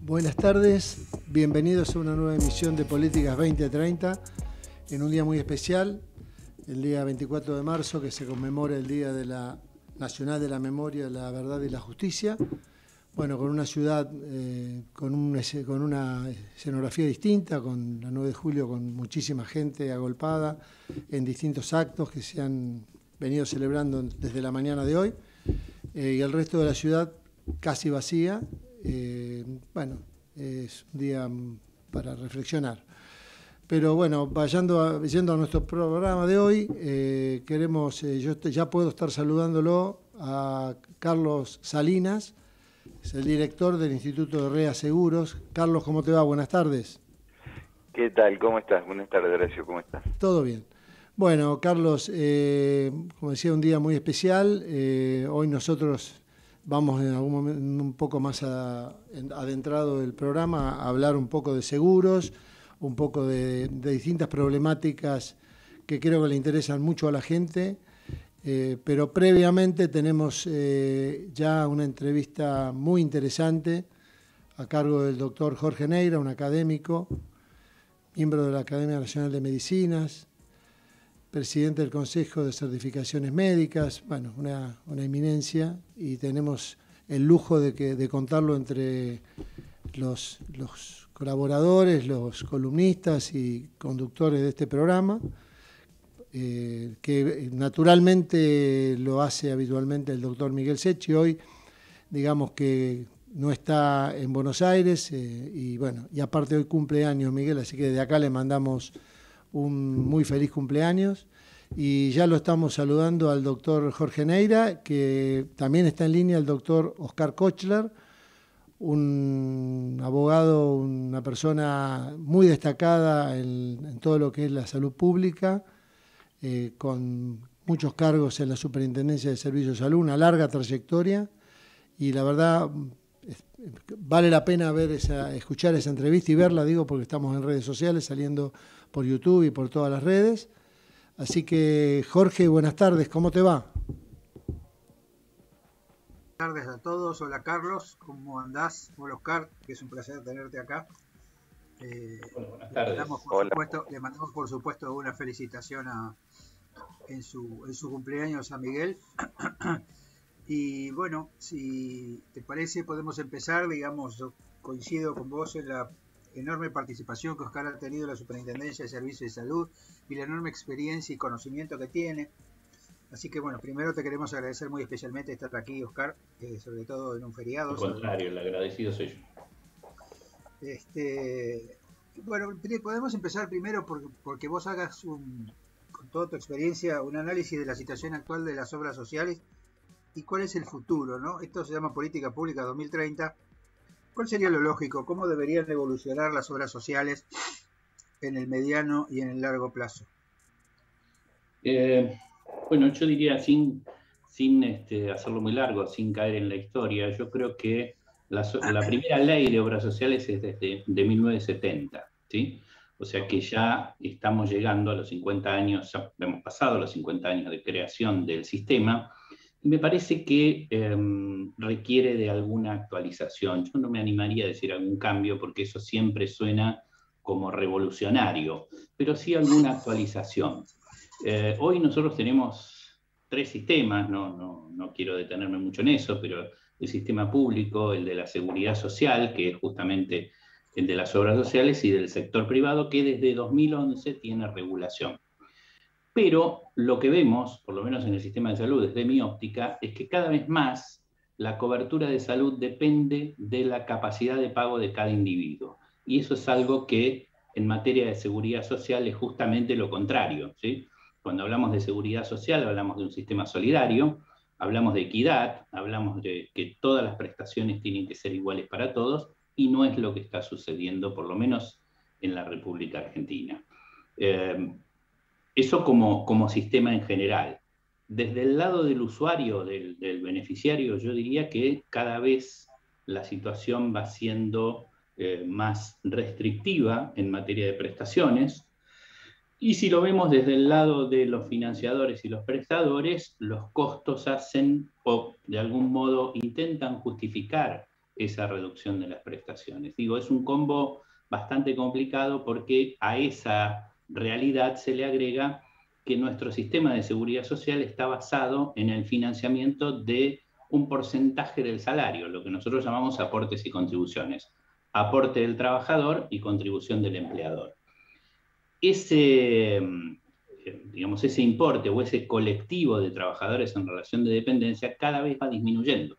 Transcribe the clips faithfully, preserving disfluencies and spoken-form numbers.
Buenas tardes, bienvenidos a una nueva emisión de Políticas veinte treinta, en un día muy especial, el día veinticuatro de marzo, que se conmemora el Día de la Nacional de la Memoria, la Verdad y la Justicia. Bueno, con una ciudad, eh, con, un, con una escenografía distinta, con la nueve de julio, con muchísima gente agolpada en distintos actos que se han venido celebrando desde la mañana de hoy, eh, y el resto de la ciudad casi vacía. Eh, bueno, es un día para reflexionar. Pero bueno, vayendo a, yendo a nuestro programa de hoy, eh, queremos, eh, yo ya puedo estar saludándolo a Carlos Salinas, es el director del Instituto de REA Seguros. Carlos, ¿cómo te va? Buenas tardes. ¿Qué tal? ¿Cómo estás? Buenas tardes, Horacio, ¿cómo estás? Todo bien. Bueno, Carlos, eh, como decía, un día muy especial. Eh, hoy nosotros vamos en algún momento un poco más a, en, adentrado del programa a hablar un poco de seguros, un poco de, de distintas problemáticas que creo que le interesan mucho a la gente, eh, pero previamente tenemos eh, ya una entrevista muy interesante a cargo del doctor Jorge Neira, un académico, miembro de la Academia Nacional de Medicinas, presidente del Consejo de Certificaciones Médicas, bueno, una, una eminencia, y tenemos el lujo de, que, de contarlo entre los, los colaboradores, los columnistas y conductores de este programa, eh, que naturalmente lo hace habitualmente el doctor Miguel Secchi. Hoy, digamos que no está en Buenos Aires, eh, y bueno, y aparte hoy cumple años Miguel, así que de acá le mandamos un muy feliz cumpleaños, y ya lo estamos saludando al doctor Jorge Neira, que también está en línea el doctor Oscar Kochler, un abogado, una persona muy destacada en, en todo lo que es la salud pública, eh, con muchos cargos en la Superintendencia de Servicios de Salud, una larga trayectoria, y la verdad vale la pena ver esa, escuchar esa entrevista y verla, digo, porque estamos en redes sociales, saliendo por YouTube y por todas las redes. Así que, Jorge, buenas tardes, ¿cómo te va? Buenas tardes a todos. Hola, Carlos, ¿cómo andás? Hola, Oscar, que es un placer tenerte acá. Eh, Hola, buenas tardes. Le mandamos, por Hola. supuesto, le mandamos, por supuesto, una felicitación a, en, su, en su cumpleaños a Miguel. Y bueno, si te parece, podemos empezar. Digamos, yo coincido con vos en la enorme participación que Oscar ha tenido en la Superintendencia de Servicios de Salud y la enorme experiencia y conocimiento que tiene. Así que bueno, primero te queremos agradecer muy especialmente estar aquí, Oscar, eh, sobre todo en un feriado. Al contrario, el agradecido soy yo. Este, bueno, podemos empezar primero porque, porque vos hagas, un, con toda tu experiencia, un análisis de la situación actual de las obras sociales y cuál es el futuro, ¿no? Esto se llama Política Pública dos mil treinta. ¿Cuál sería lo lógico? ¿Cómo deberían evolucionar las obras sociales en el mediano y en el largo plazo? Eh, bueno, yo diría, sin, sin este, hacerlo muy largo, sin caer en la historia, yo creo que la, la primera ley de obras sociales es desde de mil novecientos setenta, ¿sí? O sea que ya estamos llegando a los cincuenta años, ya hemos pasado los cincuenta años de creación del sistema. Y me parece que eh, requiere de alguna actualización. Yo no me animaría a decir algún cambio porque eso siempre suena como revolucionario, pero sí alguna actualización. Eh, hoy nosotros tenemos tres sistemas, no, no, no quiero detenerme mucho en eso, pero el sistema público, el de la seguridad social, que es justamente el de las obras sociales, y del sector privado, que desde dos mil once tiene regulación. Pero lo que vemos, por lo menos en el sistema de salud desde mi óptica, es que cada vez más la cobertura de salud depende de la capacidad de pago de cada individuo. Y eso es algo que en materia de seguridad social es justamente lo contrario, ¿sí? Cuando hablamos de seguridad social hablamos de un sistema solidario, hablamos de equidad, hablamos de que todas las prestaciones tienen que ser iguales para todos, y no es lo que está sucediendo, por lo menos en la República Argentina. Eh, Eso como, como sistema en general. Desde el lado del usuario, del, del beneficiario, yo diría que cada vez la situación va siendo eh, más restrictiva en materia de prestaciones. Y si lo vemos desde el lado de los financiadores y los prestadores, los costos hacen o de algún modo intentan justificar esa reducción de las prestaciones. Digo, es un combo bastante complicado porque a esa realidad se le agrega que nuestro sistema de seguridad social está basado en el financiamiento de un porcentaje del salario, lo que nosotros llamamos aportes y contribuciones. Aporte del trabajador y contribución del empleador. Ese, digamos, ese importe o ese colectivo de trabajadores en relación de dependencia cada vez va disminuyendo.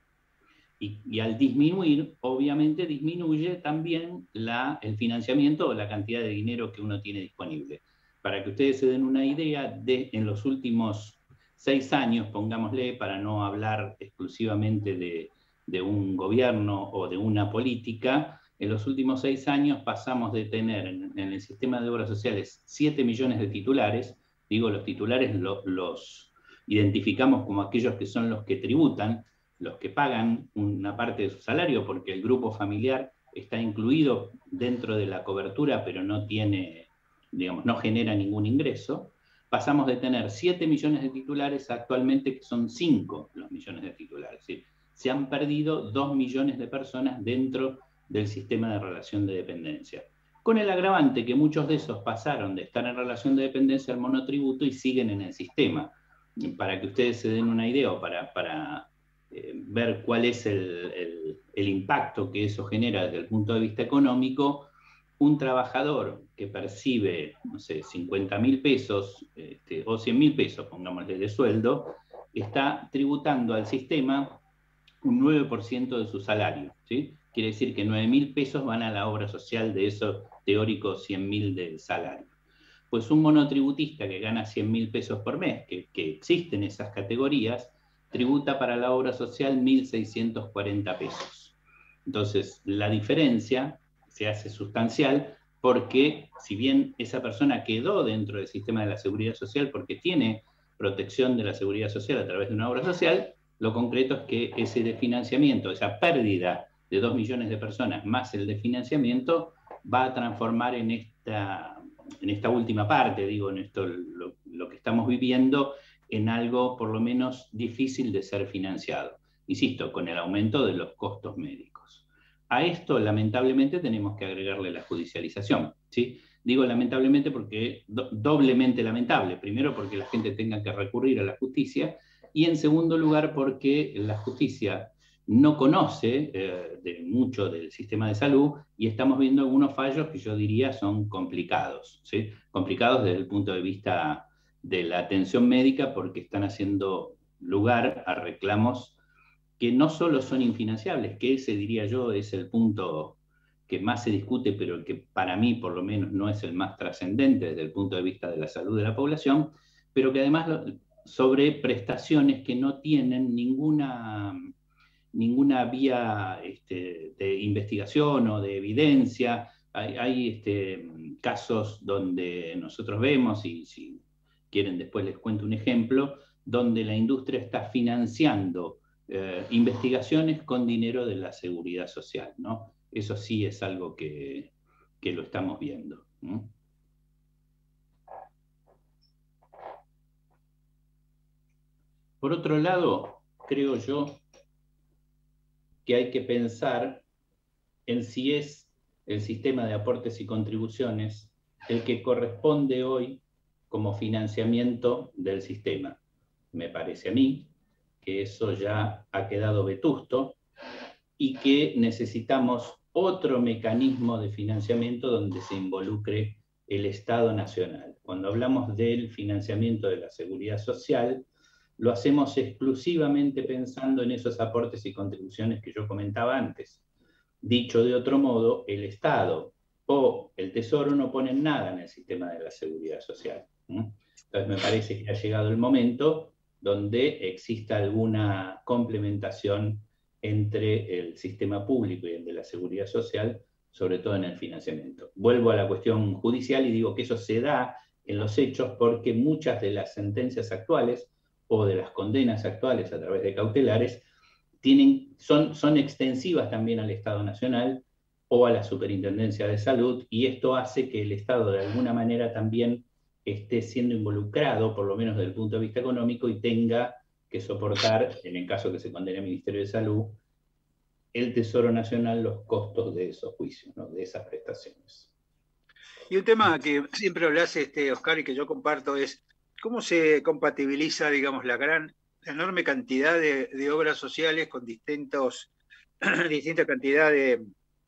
Y, y al disminuir, obviamente disminuye también la, el financiamiento o la cantidad de dinero que uno tiene disponible. Para que ustedes se den una idea, de, en los últimos seis años, pongámosle, para no hablar exclusivamente de, de un gobierno o de una política, en los últimos seis años pasamos de tener en, en el sistema de obras sociales siete millones de titulares. Digo, los titulares lo, los identificamos como aquellos que son los que tributan, los que pagan una parte de su salario, porque el grupo familiar está incluido dentro de la cobertura, pero no tiene, digamos, no genera ningún ingreso. Pasamos de tener siete millones de titulares a actualmente que son cinco los millones de titulares. ¿Sí? Se han perdido dos millones de personas dentro del sistema de relación de dependencia. Con el agravante que muchos de esos pasaron de estar en relación de dependencia al monotributo y siguen en el sistema. Para que ustedes se den una idea o para... para Eh, ver cuál es el, el, el impacto que eso genera desde el punto de vista económico, un trabajador que percibe, no sé, cincuenta mil pesos este, o cien mil pesos, pongámosle, de sueldo, está tributando al sistema un nueve por ciento de su salario, ¿sí? Quiere decir que nueve mil pesos van a la obra social de esos teóricos cien mil del salario. Pues un monotributista que gana cien mil pesos por mes, que, que existen esas categorías, tributa para la obra social mil seiscientos cuarenta pesos. Entonces, la diferencia se hace sustancial porque, si bien esa persona quedó dentro del sistema de la seguridad social porque tiene protección de la seguridad social a través de una obra social, lo concreto es que ese desfinanciamiento, esa pérdida de dos millones de personas más el desfinanciamiento, va a transformar en esta, en esta última parte, digo, en esto, lo, lo que estamos viviendo, en algo por lo menos difícil de ser financiado. Insisto, con el aumento de los costos médicos. A esto, lamentablemente, tenemos que agregarle la judicialización, ¿sí? Digo lamentablemente porque do, doblemente lamentable. Primero, porque la gente tenga que recurrir a la justicia, y en segundo lugar, porque la justicia no conoce eh, de mucho del sistema de salud, y estamos viendo algunos fallos que yo diría son complicados, ¿sí? Complicados desde el punto de vista de la atención médica, porque están haciendo lugar a reclamos que no solo son infinanciables, que ese, diría yo, es el punto que más se discute, pero que para mí por lo menos no es el más trascendente desde el punto de vista de la salud de la población, pero que además sobre prestaciones que no tienen ninguna, ninguna vía este, de investigación o de evidencia. Hay, hay este, casos donde nosotros vemos, y si quieren después les cuento un ejemplo, donde la industria está financiando eh, investigaciones con dinero de la seguridad social, ¿no? Eso sí es algo que, que lo estamos viendo, ¿no? Por otro lado, creo yo que hay que pensar en si es el sistema de aportes y contribuciones el que corresponde hoy como financiamiento del sistema. Me parece a mí que eso ya ha quedado vetusto y que necesitamos otro mecanismo de financiamiento donde se involucre el Estado Nacional. Cuando hablamos del financiamiento de la seguridad social, lo hacemos exclusivamente pensando en esos aportes y contribuciones que yo comentaba antes. Dicho de otro modo, el Estado o el Tesoro no ponen nada en el sistema de la seguridad social. Entonces me parece que ha llegado el momento donde exista alguna complementación entre el sistema público y el de la seguridad social, sobre todo en el financiamiento. Vuelvo a la cuestión judicial y digo que eso se da en los hechos porque muchas de las sentencias actuales o de las condenas actuales a través de cautelares tienen, son, son extensivas también al Estado Nacional o a la Superintendencia de Salud, y esto hace que el Estado de alguna manera también esté siendo involucrado, por lo menos desde el punto de vista económico, y tenga que soportar, en el caso que se condene al Ministerio de Salud, el Tesoro Nacional los costos de esos juicios, ¿no? De esas prestaciones. Y un tema que siempre hablas, este, Oscar, y que yo comparto es cómo se compatibiliza, digamos, la gran, la enorme cantidad de, de obras sociales con distintos, distinta cantidad de,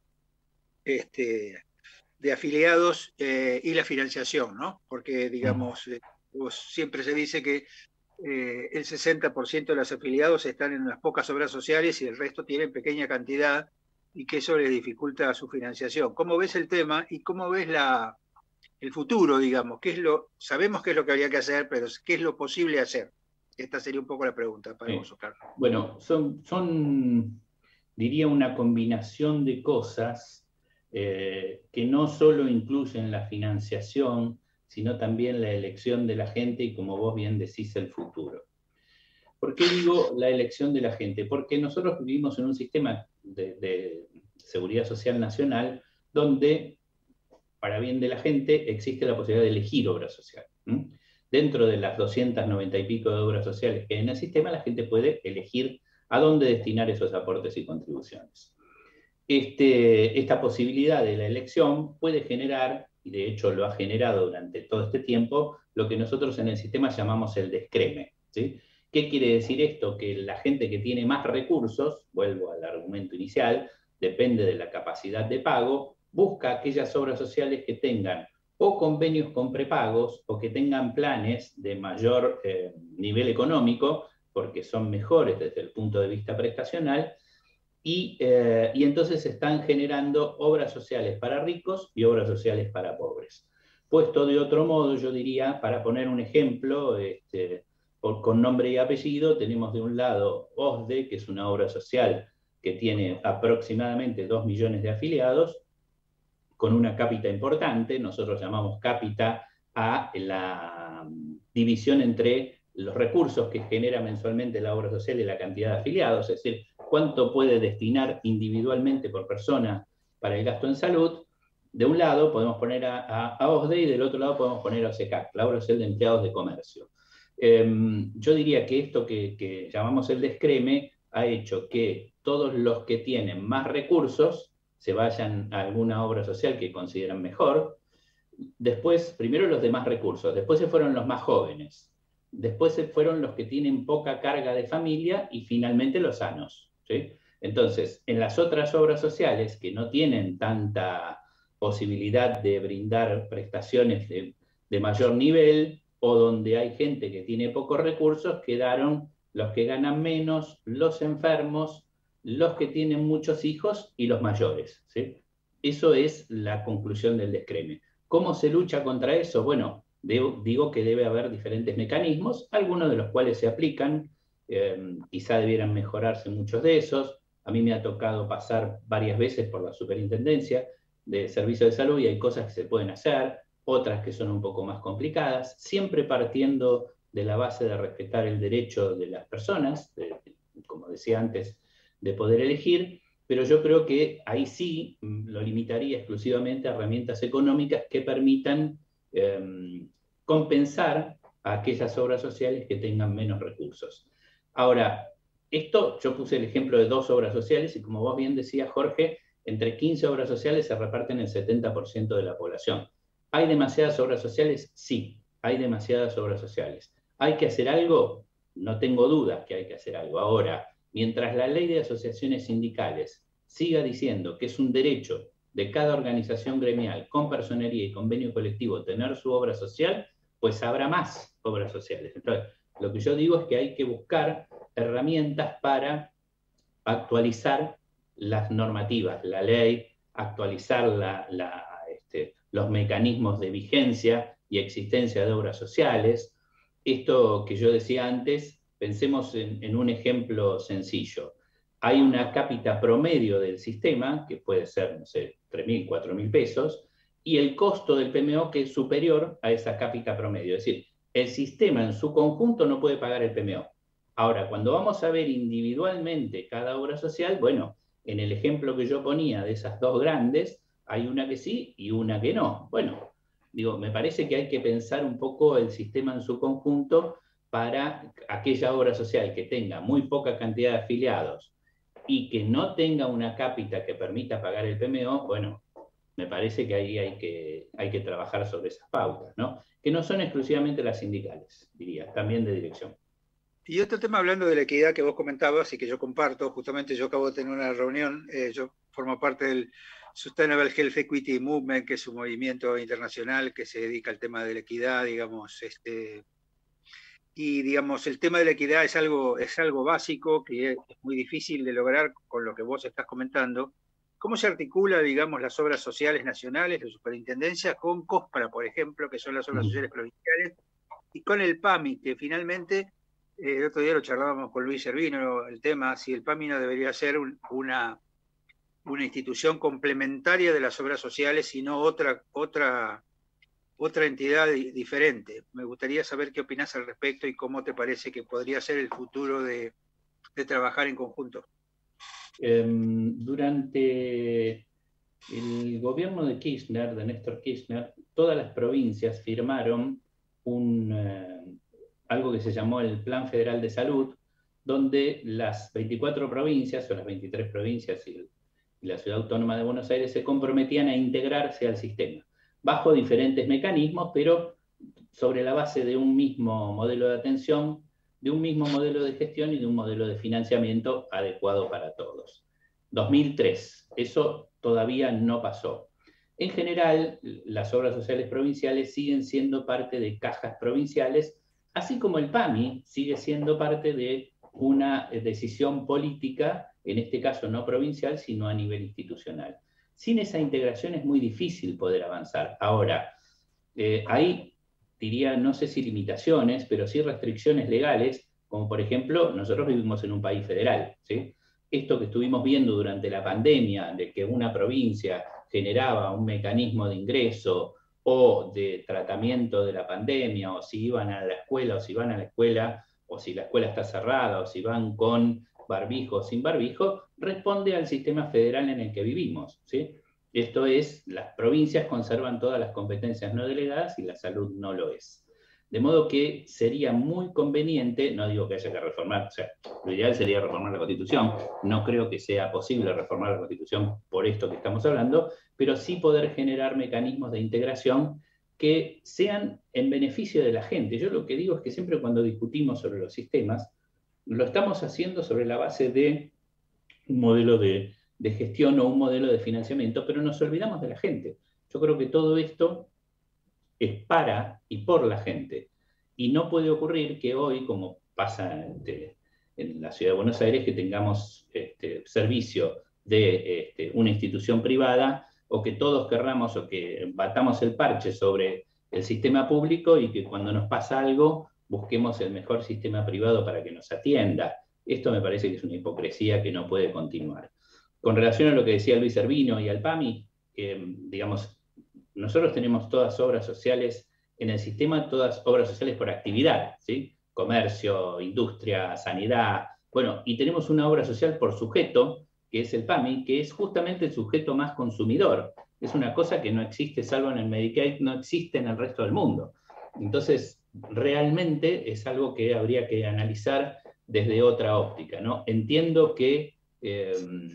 este, de afiliados eh, y la financiación, ¿no? Porque, digamos, eh, pues siempre se dice que eh, el sesenta por ciento de los afiliados están en unas pocas obras sociales y el resto tienen pequeña cantidad y que eso les dificulta su financiación. ¿Cómo ves el tema y cómo ves la, el futuro, digamos? ¿Qué es lo, sabemos qué es lo que habría que hacer, pero qué es lo posible hacer? Esta sería un poco la pregunta para Sí. vos, Oscar. Bueno, son, son, diría, una combinación de cosas eh, que no solo incluyen la financiación, sino también la elección de la gente y, como vos bien decís, el futuro. ¿Por qué digo la elección de la gente? Porque nosotros vivimos en un sistema de, de seguridad social nacional donde, para bien de la gente, existe la posibilidad de elegir obra social. ¿Mm? Dentro de las doscientas noventa y pico de obras sociales que hay en el sistema, la gente puede elegir a dónde destinar esos aportes y contribuciones. Este, esta posibilidad de la elección puede generar, y de hecho lo ha generado durante todo este tiempo, lo que nosotros en el sistema llamamos el descreme, ¿sí? ¿Qué quiere decir esto? Que la gente que tiene más recursos, vuelvo al argumento inicial, depende de la capacidad de pago, busca aquellas obras sociales que tengan o convenios con prepagos o que tengan planes de mayor eh, nivel económico, porque son mejores desde el punto de vista prestacional, y, eh, y entonces están generando obras sociales para ricos y obras sociales para pobres. Puesto de otro modo, yo diría, para poner un ejemplo, este, por, con nombre y apellido, tenemos de un lado O S D E, que es una obra social que tiene aproximadamente dos millones de afiliados, con una cápita importante. Nosotros llamamos cápita a la división entre los recursos que genera mensualmente la obra social y la cantidad de afiliados, es decir, cuánto puede destinar individualmente por persona para el gasto en salud. De un lado podemos poner a, a, a O S D E y del otro lado podemos poner a O S E C A C, la obra social de empleados de comercio. Eh, yo diría que esto que, que llamamos el descreme ha hecho que todos los que tienen más recursos se vayan a alguna obra social que consideran mejor. Después, primero los de más recursos, después se fueron los más jóvenes, después se fueron los que tienen poca carga de familia y finalmente los sanos, ¿sí? Entonces, en las otras obras sociales que no tienen tanta posibilidad de brindar prestaciones de, de mayor nivel o donde hay gente que tiene pocos recursos, quedaron los que ganan menos, los enfermos, los que tienen muchos hijos y los mayores, ¿sí? Eso es la conclusión del descreme. ¿Cómo se lucha contra eso? Bueno, debo, digo que debe haber diferentes mecanismos, algunos de los cuales se aplican, eh, quizá debieran mejorarse muchos de esos. A mí me ha tocado pasar varias veces por la Superintendencia de Servicios de Salud y hay cosas que se pueden hacer, otras que son un poco más complicadas, siempre partiendo de la base de respetar el derecho de las personas, de, como decía antes, de poder elegir, pero yo creo que ahí sí lo limitaría exclusivamente a herramientas económicas que permitan eh, compensar a aquellas obras sociales que tengan menos recursos. Ahora, esto, yo puse el ejemplo de dos obras sociales y como vos bien decías, Jorge, entre quince obras sociales se reparten el setenta por ciento de la población. ¿Hay demasiadas obras sociales? Sí, hay demasiadas obras sociales. ¿Hay que hacer algo? No tengo dudas que hay que hacer algo. Ahora, mientras la ley de asociaciones sindicales siga diciendo que es un derecho de cada organización gremial con personería y convenio colectivo tener su obra social, pues habrá más obras sociales. Entonces, lo que yo digo es que hay que buscar herramientas para actualizar las normativas, la ley, actualizar la, la, este, los mecanismos de vigencia y existencia de obras sociales. Esto que yo decía antes, pensemos en, en un ejemplo sencillo. Hay una cápita promedio del sistema, que puede ser, no sé, tres mil, cuatro mil pesos, y el costo del P M O que es superior a esa cápita promedio. Es decir, el sistema en su conjunto no puede pagar el P M O. Ahora, cuando vamos a ver individualmente cada obra social, bueno, en el ejemplo que yo ponía de esas dos grandes, hay una que sí y una que no. Bueno, digo, me parece que hay que pensar un poco el sistema en su conjunto para aquella obra social que tenga muy poca cantidad de afiliados y que no tenga una cápita que permita pagar el P M O, bueno, me parece que ahí hay que, hay que trabajar sobre esas pautas, ¿no? Que no son exclusivamente las sindicales, diría, también de dirección. Y otro tema, hablando de la equidad que vos comentabas y que yo comparto, justamente yo acabo de tener una reunión, eh, yo formo parte del Sustainable Health Equity Movement, que es un movimiento internacional que se dedica al tema de la equidad, digamos, este, y digamos, el tema de la equidad es algo, es algo básico, que es muy difícil de lograr con lo que vos estás comentando. ¿Cómo se articula, digamos, las obras sociales nacionales, la superintendencia, con COSPRA, por ejemplo, que son las obras sociales provinciales, y con el PAMI, que finalmente, eh, el otro día lo charlábamos con Luis Servino, el tema, si el PAMI no debería ser un, una, una institución complementaria de las obras sociales, y no otra, otra, otra entidad diferente. Me gustaría saber qué opinás al respecto y cómo te parece que podría ser el futuro de, de trabajar en conjunto. Eh, durante el gobierno de Kirchner, de Néstor Kirchner, todas las provincias firmaron un, eh, algo que se llamó el Plan Federal de Salud, donde las veinticuatro provincias, o las veintitrés provincias y, y la Ciudad Autónoma de Buenos Aires se comprometían a integrarse al sistema, bajo diferentes mecanismos, pero sobre la base de un mismo modelo de atención, de un mismo modelo de gestión y de un modelo de financiamiento adecuado para todos. dos mil tres, eso todavía no pasó. En general, las obras sociales provinciales siguen siendo parte de cajas provinciales, así como el PAMI sigue siendo parte de una decisión política, en este caso no provincial, sino a nivel institucional. Sin esa integración es muy difícil poder avanzar. Ahora, eh, hay diría, no sé si limitaciones, pero sí restricciones legales, como por ejemplo, nosotros vivimos en un país federal, ¿sí? Esto que estuvimos viendo durante la pandemia, de que una provincia generaba un mecanismo de ingreso o de tratamiento de la pandemia, o si iban a la escuela, o si van a la escuela, o si la escuela está cerrada, o si van con barbijo o sin barbijo, responde al sistema federal en el que vivimos, ¿sí? Esto es, las provincias conservan todas las competencias no delegadas y la salud no lo es. De modo que sería muy conveniente, no digo que haya que reformar, o sea, lo ideal sería reformar la Constitución, no creo que sea posible reformar la Constitución por esto que estamos hablando, pero sí poder generar mecanismos de integración que sean en beneficio de la gente. Yo lo que digo es que siempre cuando discutimos sobre los sistemas, lo estamos haciendo sobre la base de un modelo de de gestión o un modelo de financiamiento, pero nos olvidamos de la gente. Yo creo que todo esto es para y por la gente. Y no puede ocurrir que hoy, como pasa este, en la Ciudad de Buenos Aires, que tengamos este, servicio de este, una institución privada, o que todos querramos o que batamos el parche sobre el sistema público y que cuando nos pasa algo busquemos el mejor sistema privado para que nos atienda. Esto me parece que es una hipocresía que no puede continuar. Con relación a lo que decía Luis Servino y al PAMI, eh, digamos, nosotros tenemos todas obras sociales en el sistema, todas obras sociales por actividad, ¿sí? Comercio, industria, sanidad, bueno, y tenemos una obra social por sujeto, que es el PAMI, que es justamente el sujeto más consumidor. Es una cosa que no existe, salvo en el Medicaid, no existe en el resto del mundo. Entonces, realmente es algo que habría que analizar desde otra óptica, ¿no? Entiendo que eh,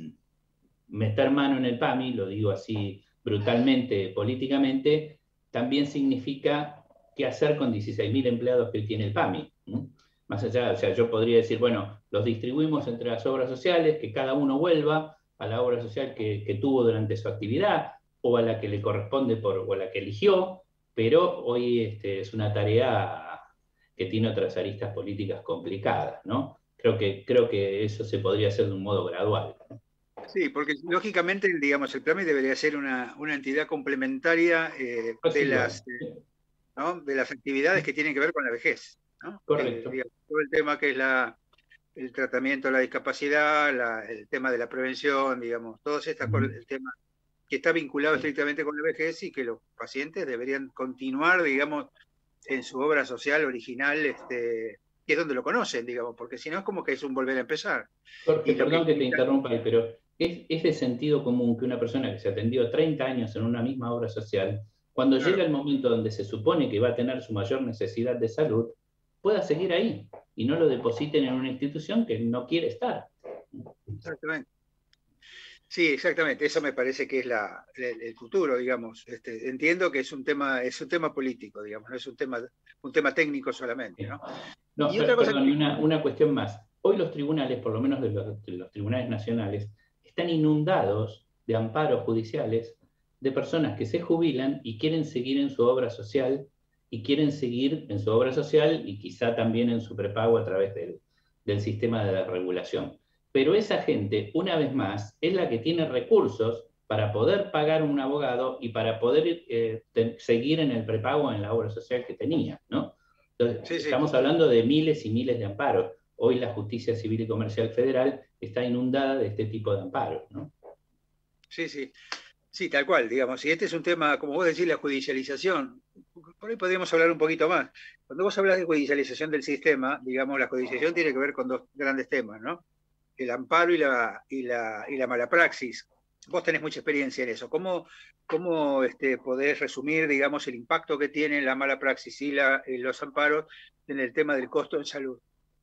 meter mano en el PAMI, lo digo así brutalmente, políticamente, también significa qué hacer con dieciséis mil empleados que tiene el PAMI. ¿no? Más allá, o sea, yo podría decir, bueno, los distribuimos entre las obras sociales, que cada uno vuelva a la obra social que, que tuvo durante su actividad, o a la que le corresponde por, o a la que eligió, pero hoy este, es una tarea que tiene otras aristas políticas complicadas, ¿no? Creo que, creo que eso se podría hacer de un modo gradual, ¿no? Sí, porque lógicamente, digamos, el PAMI debería ser una, una entidad complementaria eh, Pues de, sí, las, bueno. ¿no? de las actividades que tienen que ver con la vejez, ¿no? Correcto. Eh, digamos, todo el tema que es la, el tratamiento de la discapacidad, la, el tema de la prevención, digamos, todo estas cosas, el tema que está vinculado estrictamente con la vejez y que los pacientes deberían continuar, digamos, en su obra social original, este, que es donde lo conocen, digamos, porque si no es como que es un volver a empezar. Jorge, Y lo perdón que, que te interrumpa ahí, pero es, es de sentido común que una persona que se atendió treinta años en una misma obra social, cuando Claro. llega el momento donde se supone que va a tener su mayor necesidad de salud, pueda seguir ahí y no lo depositen en una institución que no quiere estar. Exactamente. Sí, exactamente. Eso me parece que es la, el, el futuro, digamos. Este, entiendo que es un tema, es un tema político, digamos, no es un tema, un tema técnico solamente, ¿no? No, Y otra per- cosa perdón, y que... una, una cuestión más. Hoy los tribunales, por lo menos de los, de los tribunales nacionales, están inundados de amparos judiciales de personas que se jubilan y quieren seguir en su obra social, y quieren seguir en su obra social y quizá también en su prepago a través del, del sistema de la regulación. Pero esa gente, una vez más, es la que tiene recursos para poder pagar un abogado y para poder eh, te, seguir en el prepago en la obra social que tenía, ¿no? Entonces, Sí, sí. estamos hablando de miles y miles de amparos. Hoy la Justicia Civil y Comercial Federal está inundada de este tipo de amparos, ¿no? Sí, sí. Sí, tal cual, digamos. Y este es un tema, como vos decís, la judicialización. Por ahí podríamos hablar un poquito más. Cuando vos hablas de judicialización del sistema, digamos, la judicialización tiene que ver con dos grandes temas, ¿no? El amparo y la, y la, y la mala praxis. Vos tenés mucha experiencia en eso. ¿Cómo, cómo este, podés resumir, digamos, el impacto que tiene la mala praxis y, la, y los amparos en el tema del costo en salud?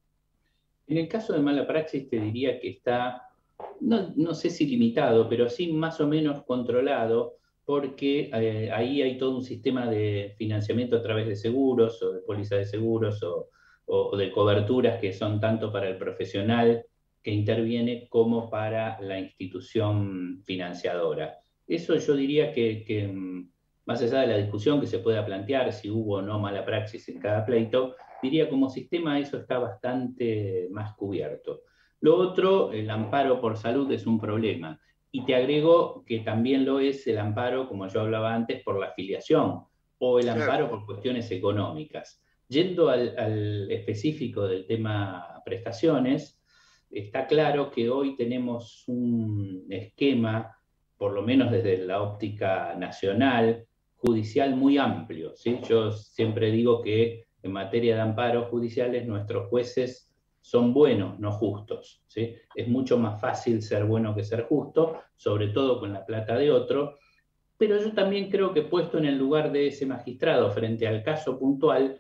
En el caso de mala praxis te diría que está, no, no sé si limitado, pero sí más o menos controlado, porque eh, ahí hay todo un sistema de financiamiento a través de seguros o de pólizas de seguros o, o, o de coberturas que son tanto para el profesional que interviene como para la institución financiadora. Eso yo diría que, que más allá de la discusión que se pueda plantear si hubo o no mala praxis en cada pleito, diría como sistema eso está bastante más cubierto. Lo otro, el amparo por salud es un problema. Y te agrego que también lo es el amparo, como yo hablaba antes, por la afiliación o el Claro. amparo por cuestiones económicas. Yendo al, al específico del tema prestaciones, está claro que hoy tenemos un esquema, por lo menos desde la óptica nacional, judicial muy amplio, ¿sí? Yo siempre digo que en materia de amparos judiciales nuestros jueces son buenos, no justos, ¿sí? Es mucho más fácil ser bueno que ser justo, sobre todo con la plata de otro, pero yo también creo que puesto en el lugar de ese magistrado frente al caso puntual,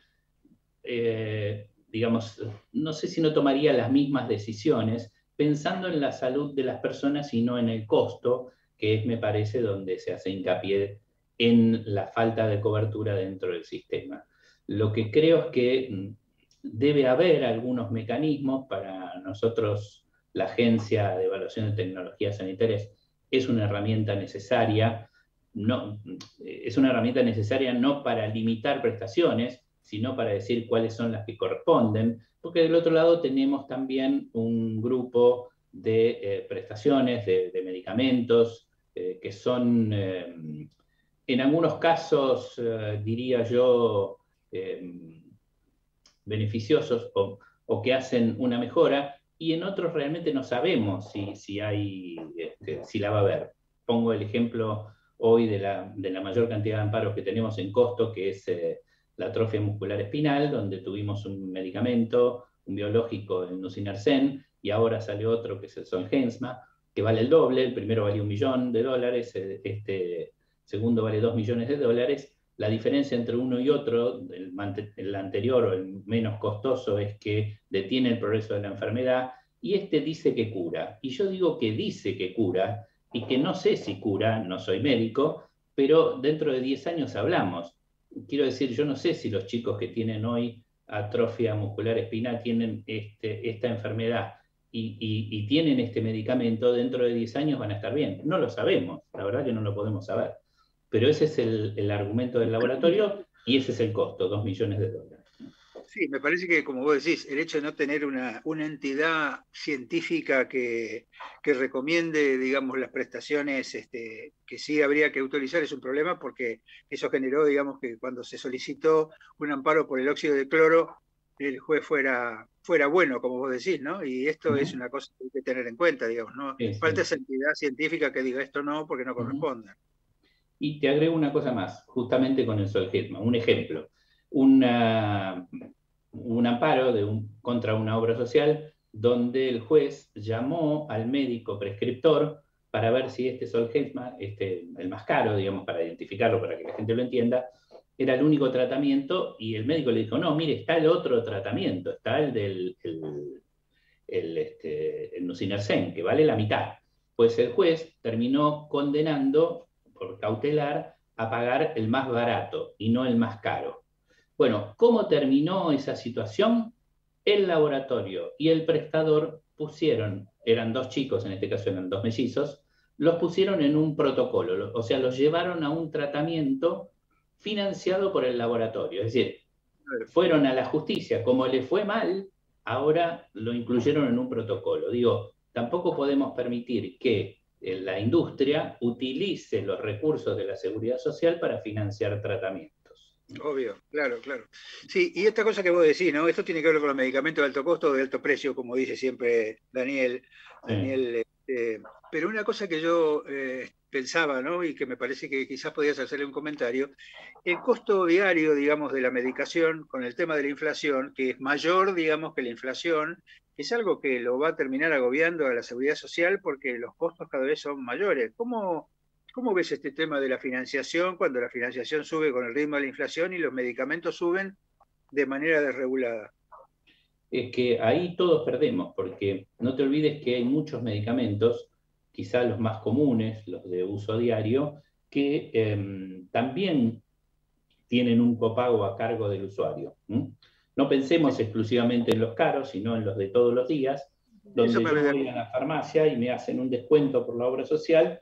eh, digamos, no sé si no tomaría las mismas decisiones pensando en la salud de las personas y no en el costo, que es, me parece, donde se hace hincapié en la falta de cobertura dentro del sistema. Lo que creo es que debe haber algunos mecanismos para nosotros, la Agencia de Evaluación de Tecnologías Sanitarias es una herramienta necesaria, no, es una herramienta necesaria no para limitar prestaciones, sino para decir cuáles son las que corresponden, porque del otro lado tenemos también un grupo de eh, prestaciones, de, de medicamentos, eh, que son, eh, en algunos casos, eh, diría yo, eh, beneficiosos o, o, que hacen una mejora, y en otros realmente no sabemos si, si, hay, este, si la va a haber. Pongo el ejemplo hoy de la, de la mayor cantidad de amparos que tenemos en costo, que es eh, la atrofia muscular espinal, donde tuvimos un medicamento, un biológico, el Nusinersen, y ahora sale otro que es el Zolgensma, que vale el doble. El primero valía un millón de dólares, este segundo vale dos millones de dólares. La diferencia entre uno y otro, el, el anterior o el menos costoso, es que detiene el progreso de la enfermedad, y este dice que cura. Y yo digo que dice que cura, y que no sé si cura, no soy médico, pero dentro de diez años hablamos. Quiero decir, yo no sé si los chicos que tienen hoy atrofia muscular espinal tienen este, esta enfermedad y, y, y tienen este medicamento, dentro de diez años van a estar bien. No lo sabemos, la verdad que no lo podemos saber. Pero ese es el, el argumento del laboratorio y ese es el costo, dos millones de dólares. Sí, me parece que, como vos decís, el hecho de no tener una, una entidad científica que, que recomiende, digamos, las prestaciones este, que sí habría que autorizar es un problema, porque eso generó, digamos, que cuando se solicitó un amparo por el óxido de cloro, el juez fuera, fuera bueno, como vos decís, ¿no? Y esto uh-huh. es una cosa que hay que tener en cuenta, digamos, ¿no? Sí, Falta sí. esa entidad científica que diga esto no, porque no corresponde. Uh-huh. Y te agrego una cosa más, justamente con el Zolgensma, un ejemplo. Una, un amparo de un, contra una obra social donde el juez llamó al médico prescriptor para ver si este Zolgensma, este, el más caro, digamos, para identificarlo, para que la gente lo entienda, era el único tratamiento, y el médico le dijo, no, mire, está el otro tratamiento, está el del, el, el, este, el nusinersen, que vale la mitad. Pues el juez terminó condenando por cautelar a pagar el más barato y no el más caro. Bueno, ¿cómo terminó esa situación? El laboratorio y el prestador pusieron, eran dos chicos, en este caso eran dos mellizos, los pusieron en un protocolo, o sea, los llevaron a un tratamiento financiado por el laboratorio. Es decir, fueron a la justicia, como le fue mal, ahora lo incluyeron en un protocolo. Digo, tampoco podemos permitir que la industria utilice los recursos de la seguridad social para financiar tratamientos. Obvio, claro, claro. Sí, y esta cosa que vos decís, ¿no? Esto tiene que ver con los medicamentos de alto costo o de alto precio, como dice siempre Daniel. Daniel sí. eh, pero una cosa que yo eh, pensaba, ¿no? Y que me parece que quizás podías hacerle un comentario, el costo diario, digamos, de la medicación con el tema de la inflación, que es mayor, digamos, que la inflación, es algo que lo va a terminar agobiando a la seguridad social porque los costos cada vez son mayores. ¿Cómo, cómo ves este tema de la financiación cuando la financiación sube con el ritmo de la inflación y los medicamentos suben de manera desregulada? Es que ahí todos perdemos, porque no te olvides que hay muchos medicamentos, quizá los más comunes, los de uso diario, que eh, también tienen un copago a cargo del usuario. ¿Mm? No pensemos exclusivamente en los caros, sino en los de todos los días, donde yo voy a la farmacia y me hacen un descuento por la obra social,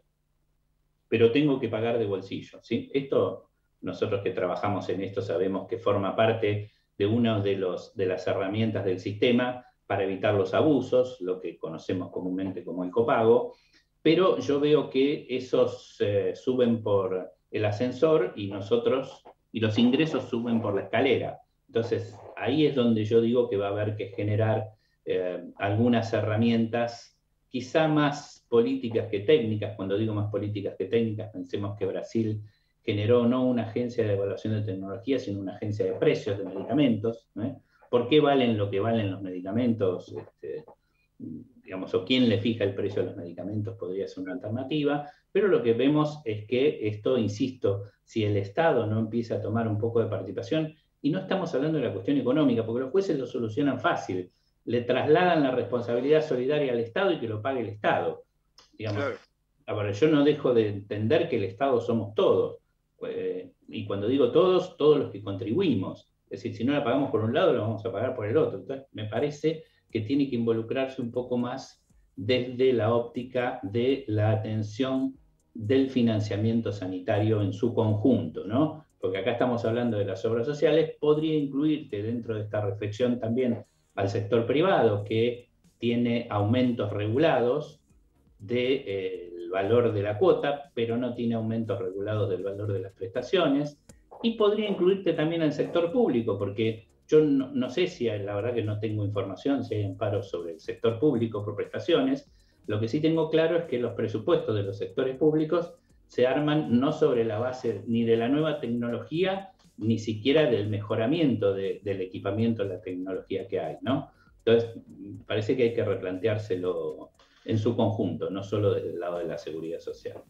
pero tengo que pagar de bolsillo, ¿sí? Esto, nosotros que trabajamos en esto sabemos que forma parte de una de, los, de las herramientas del sistema para evitar los abusos, lo que conocemos comúnmente como el copago, pero yo veo que esos eh, suben por el ascensor y nosotros, y los ingresos suben por la escalera. Entonces, ahí es donde yo digo que va a haber que generar eh, algunas herramientas, quizá más políticas que técnicas. Cuando digo más políticas que técnicas, pensemos que Brasil generó no una agencia de evaluación de tecnología, sino una agencia de precios de medicamentos. ¿eh? ¿Por qué valen lo que valen los medicamentos? Este, digamos, o quién le fija el precio de los medicamentos podría ser una alternativa, pero lo que vemos es que esto, insisto, si el Estado no empieza a tomar un poco de participación, y no estamos hablando de la cuestión económica, porque los jueces lo solucionan fácil, le trasladan la responsabilidad solidaria al Estado y que lo pague el Estado. Digamos, claro. Ahora, yo no dejo de entender que el Estado somos todos, eh, y cuando digo todos, todos los que contribuimos. Es decir, si no la pagamos por un lado, la vamos a pagar por el otro. Entonces, me parece que tiene que involucrarse un poco más desde la óptica de la atención del financiamiento sanitario en su conjunto, ¿no? Porque acá estamos hablando de las obras sociales, podría incluirte dentro de esta reflexión también al sector privado, que tiene aumentos regulados del eh, valor de la cuota, pero no tiene aumentos regulados del valor de las prestaciones, y podría incluirte también al sector público, porque yo no, no sé si hay, la verdad que no tengo información, si hay amparos sobre el sector público por prestaciones. Lo que sí tengo claro es que los presupuestos de los sectores públicos se arman no sobre la base ni de la nueva tecnología, ni siquiera del mejoramiento de, del equipamiento de la tecnología que hay, ¿no? Entonces, parece que hay que replanteárselo en su conjunto, no solo desde el lado de la seguridad social.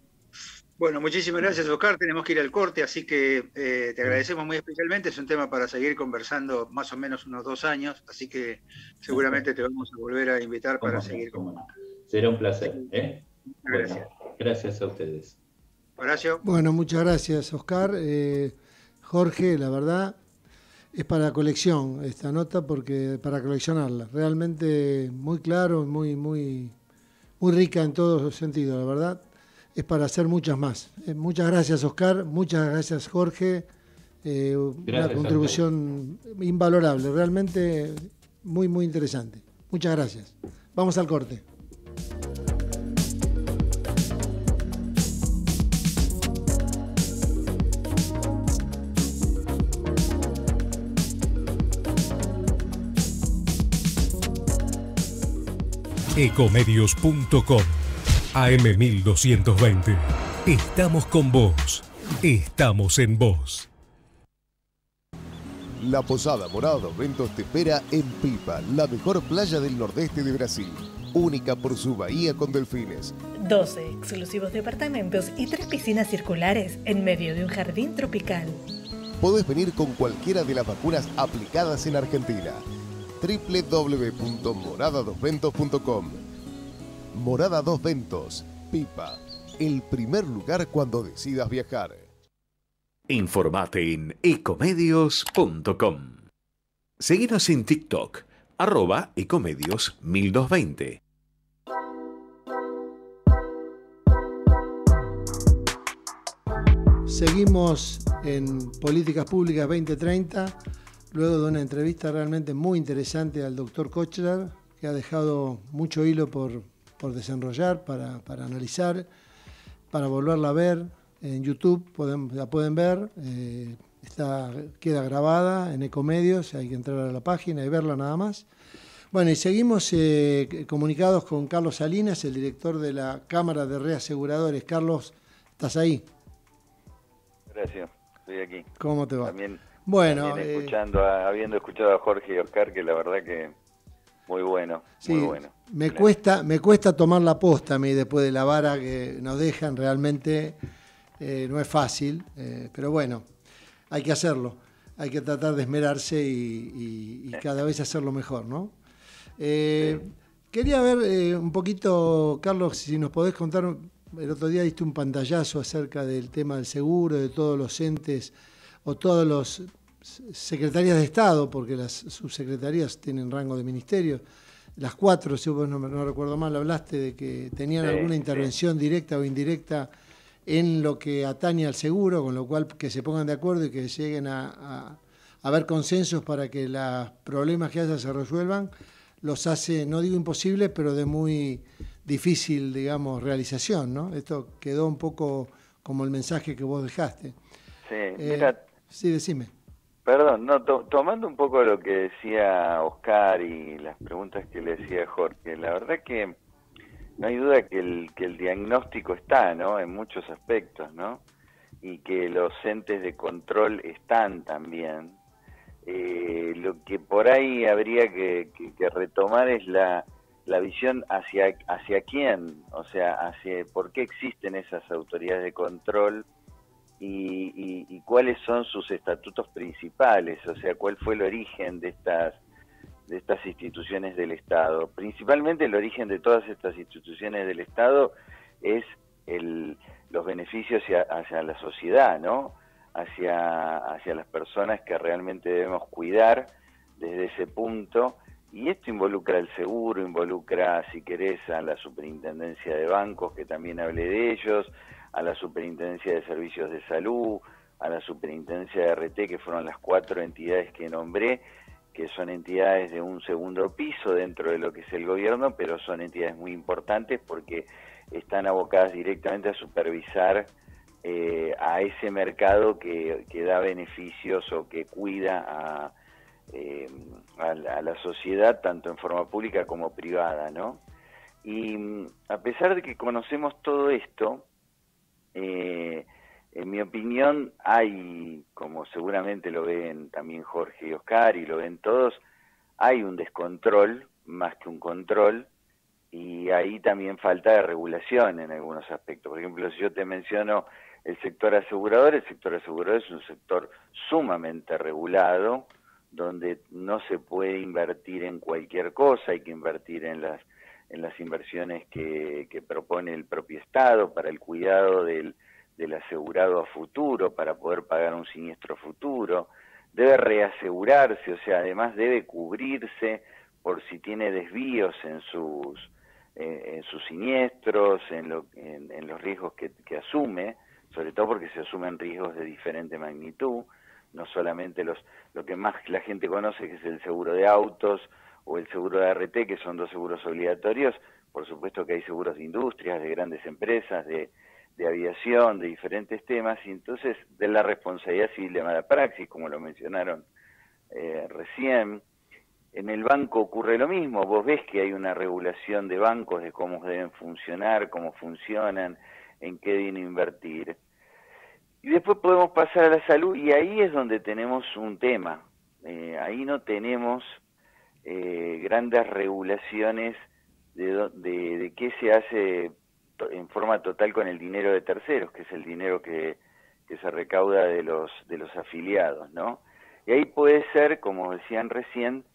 Bueno, muchísimas gracias, Oscar. Tenemos que ir al corte, así que eh, te agradecemos muy especialmente. Es un tema para seguir conversando más o menos unos dos años, así que seguramente te vamos a volver a invitar para ¿Cómo seguir. No? ¿Cómo no? Será un placer. ¿eh? Gracias. Bueno, gracias a ustedes. Horacio. Bueno, muchas gracias, Oscar. Eh, Jorge, la verdad, es para colección esta nota, porque para coleccionarla. Realmente muy claro, muy, muy, muy rica en todos los sentidos, la verdad. Es para hacer muchas más. Eh, muchas gracias, Oscar. Muchas gracias, Jorge. Eh, gracias, una contribución invalorable. Realmente muy, muy interesante. Muchas gracias. Vamos al corte. ecomedios punto com A M mil doscientos veinte. Estamos con vos. Estamos en vos. La Posada Morado Ventos te espera en Pipa, la mejor playa del nordeste de Brasil. Única por su bahía con delfines. doce exclusivos departamentos y tres piscinas circulares en medio de un jardín tropical. Podés venir con cualquiera de las vacunas aplicadas en Argentina. doble u doble u doble u punto morada dos ventos punto com. Morada Dos Ventos, Pipa, el primer lugar cuando decidas viajar. Informate en ecomedios punto com. Seguinos en TikTok, arroba ecomedios mil doscientos veinte. Seguimos en Políticas Públicas veinte treinta, luego de una entrevista realmente muy interesante al doctor Kochler, que ha dejado mucho hilo por, por desenrollar, para, para analizar, para volverla a ver. En YouTube pueden, la pueden ver, eh, está, queda grabada en Ecomedios, hay que entrar a la página y verla nada más. Bueno, y seguimos eh, comunicados con Carlos Salinas, el director de la Cámara de Reaseguradores. Carlos, ¿estás ahí? Gracias, estoy aquí. ¿Cómo te va? También, bueno, también eh, escuchando a, habiendo escuchado a Jorge y Oscar, que la verdad que muy bueno, sí, muy bueno. Me Gracias. cuesta, me cuesta tomar la posta a mí después de la vara que nos dejan, realmente eh, no es fácil, eh, pero bueno, hay que hacerlo, hay que tratar de esmerarse y, y, y cada vez hacerlo mejor, ¿no? Eh, sí. Quería ver eh, un poquito, Carlos, si nos podés contar. El otro día diste un pantallazo acerca del tema del seguro, de todos los entes o todos los secretarías de Estado, porque las subsecretarías tienen rango de ministerio. Las cuatro, si vos no, no recuerdo mal, hablaste de que tenían sí, alguna intervención sí. directa o indirecta en lo que atañe al seguro, con lo cual que se pongan de acuerdo y que lleguen a, a, a ver consensos para que los problemas que haya se resuelvan. Los hace, no digo imposible, pero de muy difícil, digamos, realización, ¿no? Esto quedó un poco como el mensaje que vos dejaste. Sí, eh, mira, sí, decime. Perdón, no, to, tomando un poco lo que decía Oscar y las preguntas que le decía Jorge, la verdad que no hay duda que el, que el diagnóstico está, ¿no? En muchos aspectos, ¿no? Y que los entes de control están también. Eh, lo que por ahí habría que, que, que retomar es la, la visión hacia, hacia quién, o sea, hacia por qué existen esas autoridades de control y, y, y cuáles son sus estatutos principales, o sea, cuál fue el origen de estas, de estas instituciones del Estado. Principalmente el origen de todas estas instituciones del Estado es el, los beneficios hacia, hacia la sociedad, ¿no? Hacia, hacia las personas que realmente debemos cuidar desde ese punto, y esto involucra el seguro, involucra, si querés, a la superintendencia de bancos, que también hablé de ellos, a la superintendencia de servicios de salud, a la superintendencia de R T, que fueron las cuatro entidades que nombré, que son entidades de un segundo piso dentro de lo que es el gobierno, pero son entidades muy importantes porque están abocadas directamente a supervisar Eh, a ese mercado que, que da beneficios o que cuida a, eh, a, la, a la sociedad tanto en forma pública como privada, ¿no? Y a pesar de que conocemos todo esto, eh, en mi opinión hay, como seguramente lo ven también Jorge y Oscar y lo ven todos, hay un descontrol más que un control, y ahí también falta de regulación en algunos aspectos. Por ejemplo, si yo te menciono el sector asegurador, el sector asegurador es un sector sumamente regulado, donde no se puede invertir en cualquier cosa, hay que invertir en las en las inversiones que, que propone el propio Estado para el cuidado del, del asegurado a futuro, para poder pagar un siniestro futuro, debe reasegurarse, o sea, además debe cubrirse por si tiene desvíos en sus eh, en sus siniestros, en, lo, en, en los riesgos que, que asume, sobre todo porque se asumen riesgos de diferente magnitud, no solamente los lo que más la gente conoce, que es el seguro de autos o el seguro de R T, que son dos seguros obligatorios. Por supuesto que hay seguros de industrias, de grandes empresas, de, de aviación, de diferentes temas, y entonces de la responsabilidad civil de mala praxis, como lo mencionaron eh, recién. En el banco ocurre lo mismo, vos ves que hay una regulación de bancos, de cómo deben funcionar, cómo funcionan, en qué deben invertir. Y después podemos pasar a la salud, y ahí es donde tenemos un tema. Eh, ahí no tenemos eh, grandes regulaciones de, de, de qué se hace en forma total con el dinero de terceros, que es el dinero que, que se recauda de los, de los afiliados, ¿no? Y ahí puede ser, como decían recién,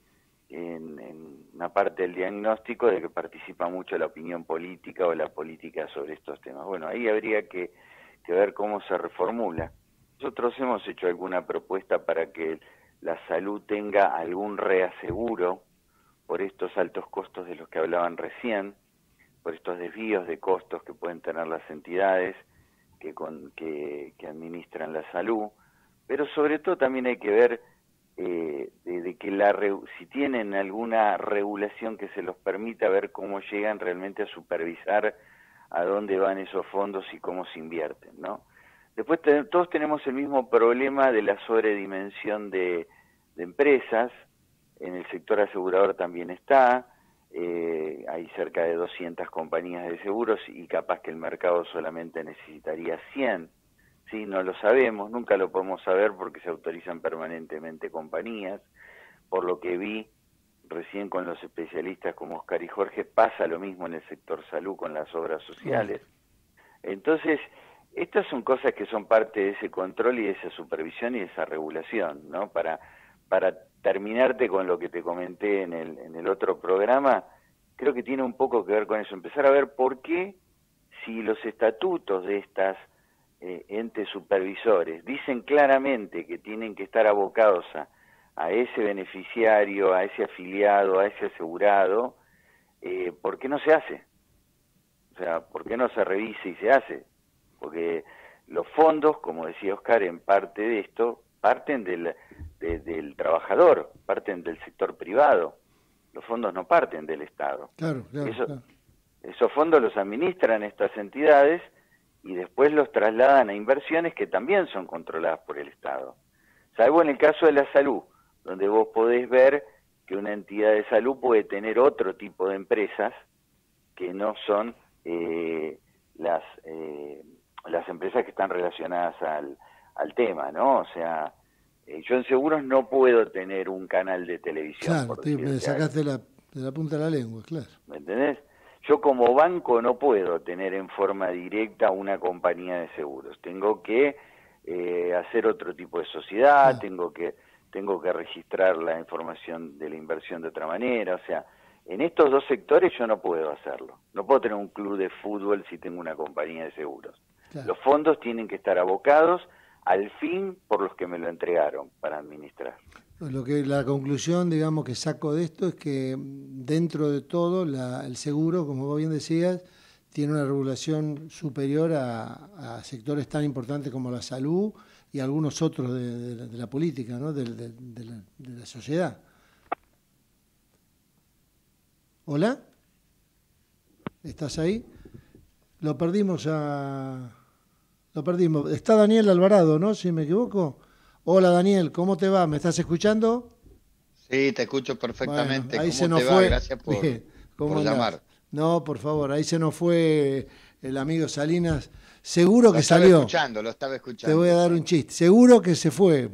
en, en una parte del diagnóstico de que participa mucho la opinión política o la política sobre estos temas. Bueno, ahí habría que, que ver cómo se reformula. Nosotros hemos hecho alguna propuesta para que la salud tenga algún reaseguro por estos altos costos de los que hablaban recién, por estos desvíos de costos que pueden tener las entidades que, con, que, que administran la salud, pero sobre todo también hay que ver eh, de, de que la si tienen alguna regulación que se los permita ver cómo llegan realmente a supervisar a dónde van esos fondos y cómo se invierten, ¿no? Después te, todos tenemos el mismo problema de la sobredimensión de, de empresas. En el sector asegurador también está, eh, hay cerca de doscientas compañías de seguros y capaz que el mercado solamente necesitaría cien, ¿sí? No lo sabemos, nunca lo podemos saber porque se autorizan permanentemente compañías. Por lo que vi recién con los especialistas como Oscar y Jorge, pasa lo mismo en el sector salud con las obras sociales. Entonces, estas son cosas que son parte de ese control y de esa supervisión y de esa regulación, ¿no? Para, para terminarte con lo que te comenté en el, en el otro programa, creo que tiene un poco que ver con eso, empezar a ver por qué, si los estatutos de estas eh, entes supervisores dicen claramente que tienen que estar abocados a, a ese beneficiario, a ese afiliado, a ese asegurado, eh, ¿por qué no se hace? O sea, ¿por qué no se revise y se hace? Porque los fondos, como decía Oscar, en parte de esto, parten del, de, del trabajador, parten del sector privado. Los fondos no parten del Estado. Claro, claro, Eso, claro. Esos fondos los administran estas entidades y después los trasladan a inversiones que también son controladas por el Estado. Salvo en el caso de la salud, donde vos podés ver que una entidad de salud puede tener otro tipo de empresas que no son eh, las... Eh, las empresas que están relacionadas al, al tema, ¿no? O sea, eh, yo en seguros no puedo tener un canal de televisión. Claro, por te, me sacaste algo. la, de la punta de la lengua, claro. ¿Me entendés? Yo como banco no puedo tener en forma directa una compañía de seguros. Tengo que eh, hacer otro tipo de sociedad, claro. tengo que tengo que registrar la información de la inversión de otra manera, o sea, en estos dos sectores yo no puedo hacerlo. No puedo tener un club de fútbol si tengo una compañía de seguros. Claro. Los fondos tienen que estar abocados al fin por los que me lo entregaron para administrar. Lo que la conclusión, digamos, que saco de esto es que dentro de todo la, el seguro, como vos bien decías, tiene una regulación superior a, a sectores tan importantes como la salud y algunos otros de, de, de la política, ¿no? de, de, de, la, de la sociedad. ¿Hola? ¿Estás ahí? Lo perdimos a... Lo perdimos. Está Daniel Alvarado, ¿no? Si me equivoco. Hola Daniel, ¿cómo te va? ¿Me estás escuchando? Sí, te escucho perfectamente. Bueno, ahí ¿Cómo se nos te fue? va? Gracias por, Bien, por llamar. No, por favor, ahí se nos fue el amigo Salinas. Seguro que lo estaba salió. escuchando, lo estaba escuchando. Te voy a dar un chiste. Seguro que se fue.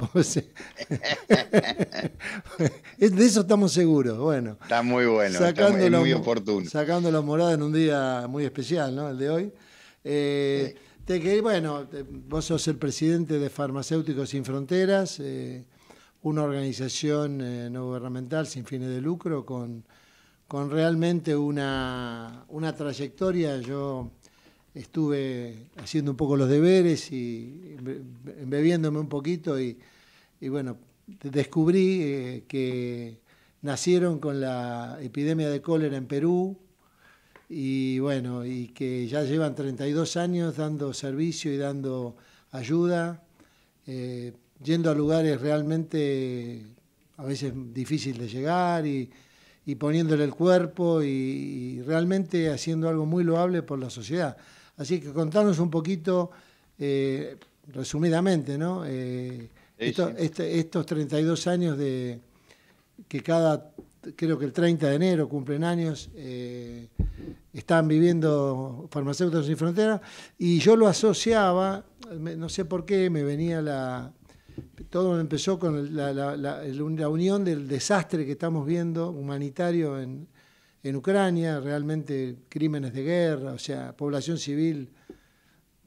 De eso estamos seguros. Bueno. Está muy bueno, está muy, es muy oportuno. Sacando la morada en un día muy especial, ¿no? El de hoy. Eh, sí. Te que, bueno, te, vos sos el presidente de Farmacéuticos Sin Fronteras, eh, una organización eh, no gubernamental sin fines de lucro con, con realmente una, una trayectoria. Yo estuve haciendo un poco los deberes y embebiéndome un poquito y, y bueno, descubrí eh, que nacieron con la epidemia de cólera en Perú. Y bueno, y que ya llevan treinta y dos años dando servicio y dando ayuda, eh, yendo a lugares realmente a veces difíciles de llegar y, y poniéndole el cuerpo y, y realmente haciendo algo muy loable por la sociedad. Así que contanos un poquito, eh, resumidamente, ¿no? Eh, sí, esto, sí. Este, estos treinta y dos años de que cada... creo que el treinta de enero cumplen años, eh, están viviendo Farmacéuticos Sin Fronteras, y yo lo asociaba, no sé por qué, me venía la... Todo empezó con la, la, la, la unión del desastre que estamos viendo humanitario en, en Ucrania, realmente crímenes de guerra, o sea, población civil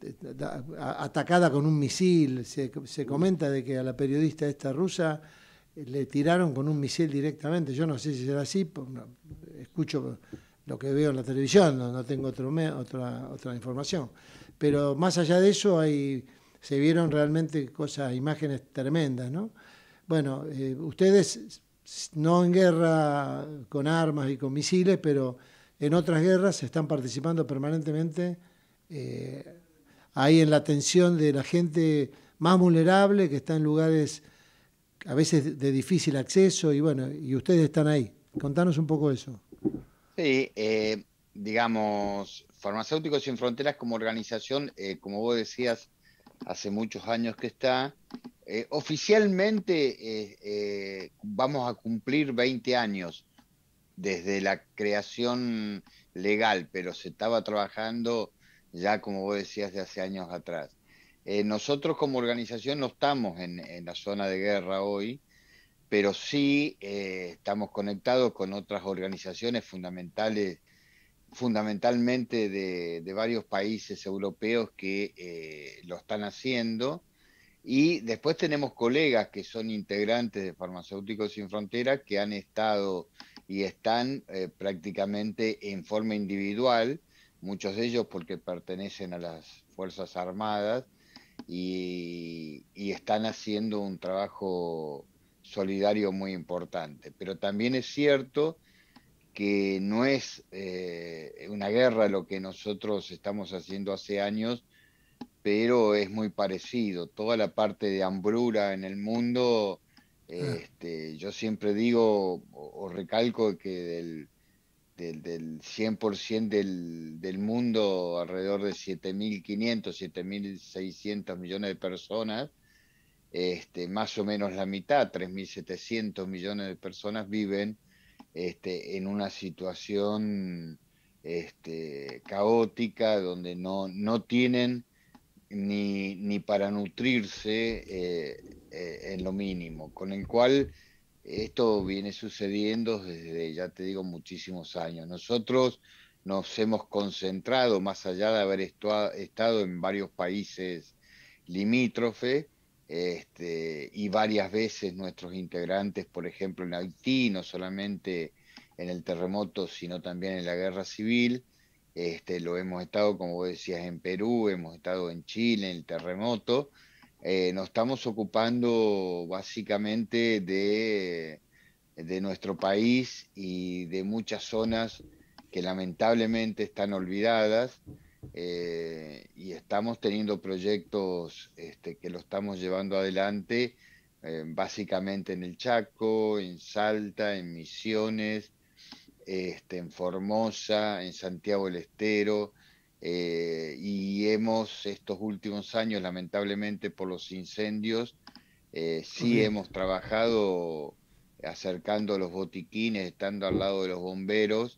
atacada con un misil. Se, se comenta de que a la periodista esta rusa le tiraron con un misil directamente. Yo no sé si será así, escucho lo que veo en la televisión, no, no tengo otro, otra, otra información. Pero más allá de eso, hay, se vieron realmente cosas, imágenes tremendas, ¿no? Bueno, eh, ustedes no en guerra con armas y con misiles, pero en otras guerras están participando permanentemente eh, ahí en la atención de la gente más vulnerable, que está en lugares a veces de difícil acceso, y bueno, y ustedes están ahí. Contanos un poco eso. Sí, eh, digamos, Farmacéuticos Sin Fronteras como organización, eh, como vos decías, hace muchos años que está. Eh, oficialmente eh, eh, vamos a cumplir veinte años desde la creación legal, pero se estaba trabajando ya, como vos decías, de hace años atrás. Eh, nosotros como organización no estamos en, en la zona de guerra hoy, pero sí eh, estamos conectados con otras organizaciones fundamentales, fundamentalmente de, de varios países europeos que eh, lo están haciendo. Y después tenemos colegas que son integrantes de Farmacéuticos Sin Fronteras que han estado y están eh, prácticamente en forma individual, muchos de ellos porque pertenecen a las Fuerzas Armadas y, y están haciendo un trabajo solidario muy importante. Pero también es cierto que no es eh, una guerra lo que nosotros estamos haciendo hace años, pero es muy parecido. Toda la parte de hambruna en el mundo, este, yo siempre digo o, o recalco que del, del, del cien por ciento del, del mundo, alrededor de siete mil quinientos, siete mil seiscientos millones de personas, este, más o menos la mitad, tres mil setecientos millones de personas viven este, en una situación este, caótica, donde no, no tienen Ni, ni para nutrirse eh, eh, en lo mínimo, con el cual esto viene sucediendo desde, ya te digo, muchísimos años. Nosotros nos hemos concentrado, más allá de haber estu- estado en varios países limítrofes, este, y varias veces nuestros integrantes, por ejemplo, en Haití, no solamente en el terremoto, sino también en la guerra civil. Este, lo hemos estado, como vos decías, en Perú, hemos estado en Chile, en el terremoto. Eh, nos estamos ocupando básicamente de, de nuestro país y de muchas zonas que lamentablemente están olvidadas, eh, y estamos teniendo proyectos este, que lo estamos llevando adelante, eh, básicamente en el Chaco, en Salta, en Misiones, este, en Formosa, en Santiago del Estero, eh, y hemos estos últimos años, lamentablemente por los incendios, eh, sí Okay. hemos trabajado acercando los botiquines, estando al lado de los bomberos.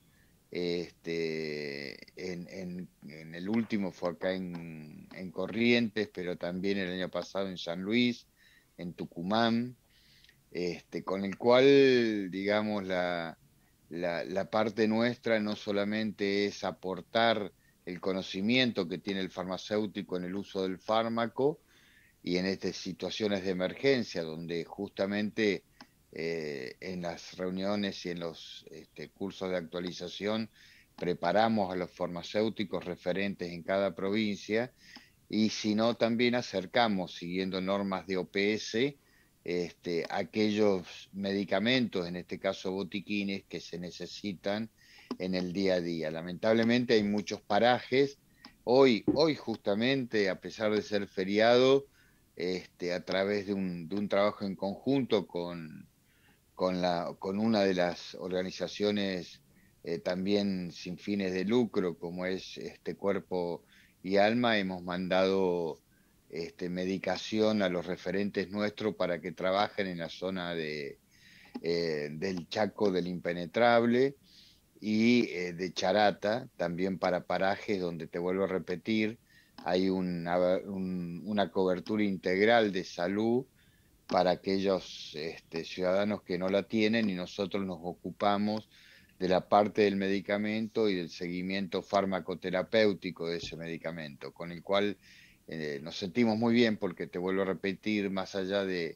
Este, en, en, en el último fue acá en, en Corrientes, pero también el año pasado en San Luis, en Tucumán, este, con el cual, digamos, la, la, la parte nuestra no solamente es aportar el conocimiento que tiene el farmacéutico en el uso del fármaco y en estas situaciones de emergencia, donde justamente eh, en las reuniones y en los este, cursos de actualización preparamos a los farmacéuticos referentes en cada provincia, y sino también acercamos, siguiendo normas de O P S, este, aquellos medicamentos, en este caso botiquines, que se necesitan en el día a día. Lamentablemente hay muchos parajes. Hoy, hoy justamente, a pesar de ser feriado, este, a través de un, de un trabajo en conjunto con, con, la, con una de las organizaciones eh, también sin fines de lucro, como es este Cuerpo y Alma, hemos mandado este, medicación a los referentes nuestros para que trabajen en la zona de, eh, del Chaco del Impenetrable y eh, de Charata, también para parajes donde, te vuelvo a repetir, hay una, un, una cobertura integral de salud para aquellos este, ciudadanos que no la tienen, y nosotros nos ocupamos de la parte del medicamento y del seguimiento farmacoterapéutico de ese medicamento, con el cual eh, nos sentimos muy bien porque, te vuelvo a repetir, más allá de,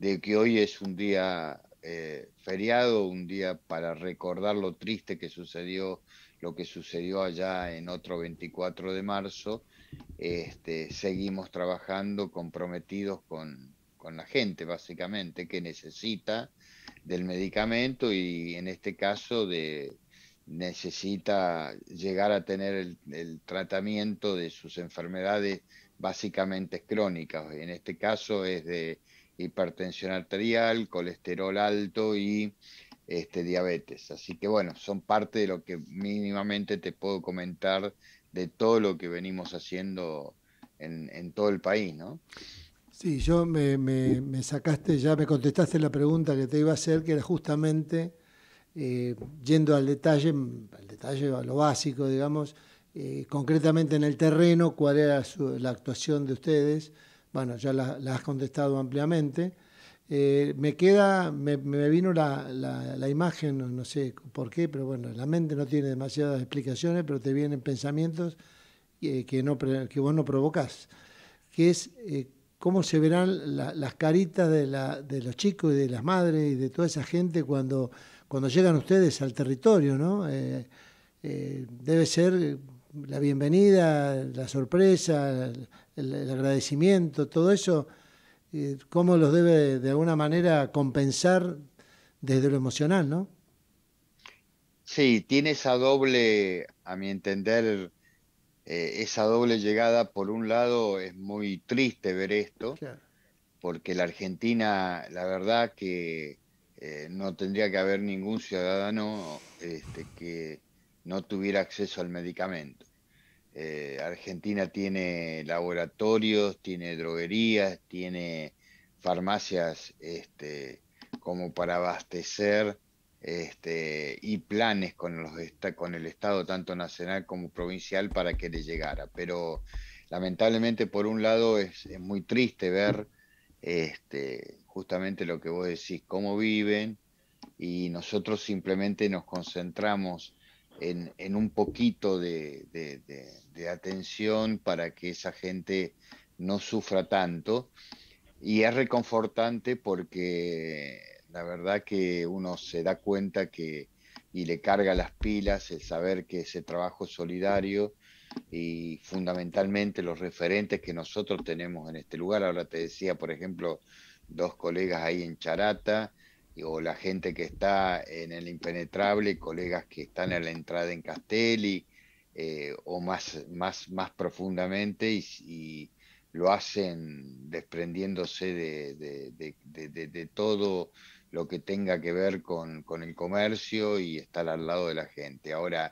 de que hoy es un día eh, feriado, un día para recordar lo triste que sucedió, lo que sucedió allá en otro veinticuatro de marzo. Este, seguimos trabajando comprometidos con, con la gente, básicamente, que necesita del medicamento y en este caso de, necesita llegar a tener el, el tratamiento de sus enfermedades básicamente crónicas. En este caso es de hipertensión arterial, colesterol alto y este, diabetes. Así que bueno, son parte de lo que mínimamente te puedo comentar de todo lo que venimos haciendo en, en todo el país, ¿no? Sí, yo me, me, me sacaste, ya me contestaste la pregunta que te iba a hacer, que era justamente, eh, yendo al detalle, al detalle, a lo básico, digamos, eh, concretamente en el terreno, cuál era su, la actuación de ustedes. Bueno, ya la, la has contestado ampliamente. Eh, me queda, me, me vino la, la, la imagen, no sé por qué, pero bueno, la mente no tiene demasiadas explicaciones, pero te vienen pensamientos eh, que, no, que vos no provocás, que es eh, cómo se verán la, las caritas de, la, de los chicos y de las madres y de toda esa gente cuando, cuando llegan ustedes al territorio, ¿no? Eh, eh, debe ser la bienvenida, la sorpresa, el, el agradecimiento, todo eso. ¿Cómo los debe de alguna manera compensar desde lo emocional, no? Sí, tiene esa doble, a mi entender, eh, esa doble llegada. Por un lado es muy triste ver esto, claro, porque la Argentina, la verdad que eh, no tendría que haber ningún ciudadano este, que no tuviera acceso al medicamento. Eh, Argentina tiene laboratorios, tiene droguerías, tiene farmacias este, como para abastecer este, y planes con, los, con el Estado, tanto nacional como provincial, para que le llegara. Pero lamentablemente, por un lado, es, es muy triste ver este, justamente lo que vos decís, cómo viven, y nosotros simplemente nos concentramos En, en un poquito de, de, de, de atención para que esa gente no sufra tanto. Y es reconfortante porque la verdad que uno se da cuenta que y le carga las pilas el saber que ese trabajo es solidario, y fundamentalmente los referentes que nosotros tenemos en este lugar. Ahora te decía, por ejemplo, dos colegas ahí en Charata, o la gente que está en el Impenetrable, colegas que están en la entrada en Castelli, eh, o más, más, más profundamente, y, y lo hacen desprendiéndose de, de, de, de, de, de todo lo que tenga que ver con, con el comercio y estar al lado de la gente. Ahora,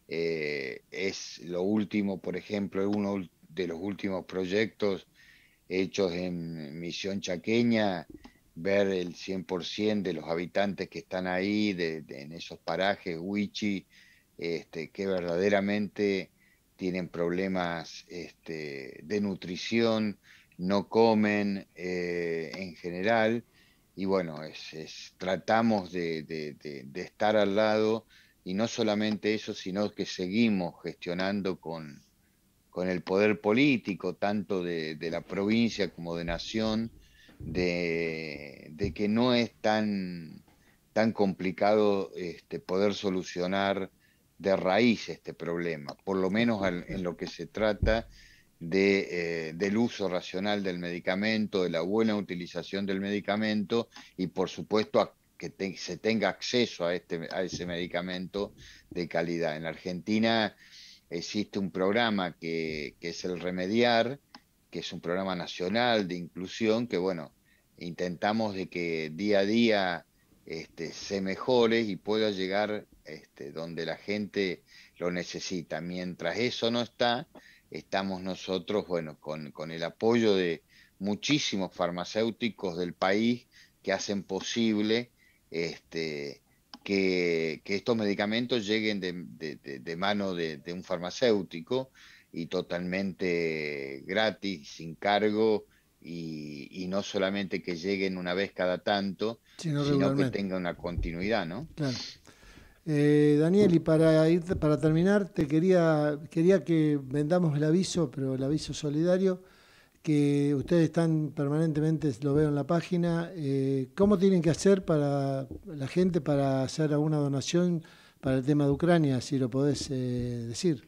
eh, es lo último, por ejemplo, uno de los últimos proyectos hechos en Misión Chaqueña, ver el cien por ciento de los habitantes que están ahí, de, de, en esos parajes, Huichi, este, que verdaderamente tienen problemas este, de nutrición, no comen eh, en general, y bueno, es, es, tratamos de, de, de, de estar al lado, y no solamente eso, sino que seguimos gestionando con, con el poder político, tanto de, de la provincia como de nación, De, de que no es tan, tan complicado este, poder solucionar de raíz este problema, por lo menos en, en lo que se trata de, eh, del uso racional del medicamento, de la buena utilización del medicamento, y por supuesto a que te, se tenga acceso a, este, a ese medicamento de calidad. En la Argentina existe un programa que, que es el Remediar, que es un programa nacional de inclusión, que bueno, intentamos de que día a día este, se mejore y pueda llegar este, donde la gente lo necesita. Mientras eso no está, estamos nosotros, bueno, con, con el apoyo de muchísimos farmacéuticos del país que hacen posible este, que, que estos medicamentos lleguen de, de, de, de mano de, de un farmacéutico, y totalmente gratis, sin cargo, y, y no solamente que lleguen una vez cada tanto, sino, sino que tenga una continuidad, ¿no? Claro. Eh, Daniel, y para ir, para terminar, te quería, quería que vendamos el aviso, pero el aviso solidario, que ustedes están permanentemente, lo veo en la página, eh, ¿cómo tienen que hacer para la gente para hacer alguna donación para el tema de Ucrania, si lo podés eh, decir?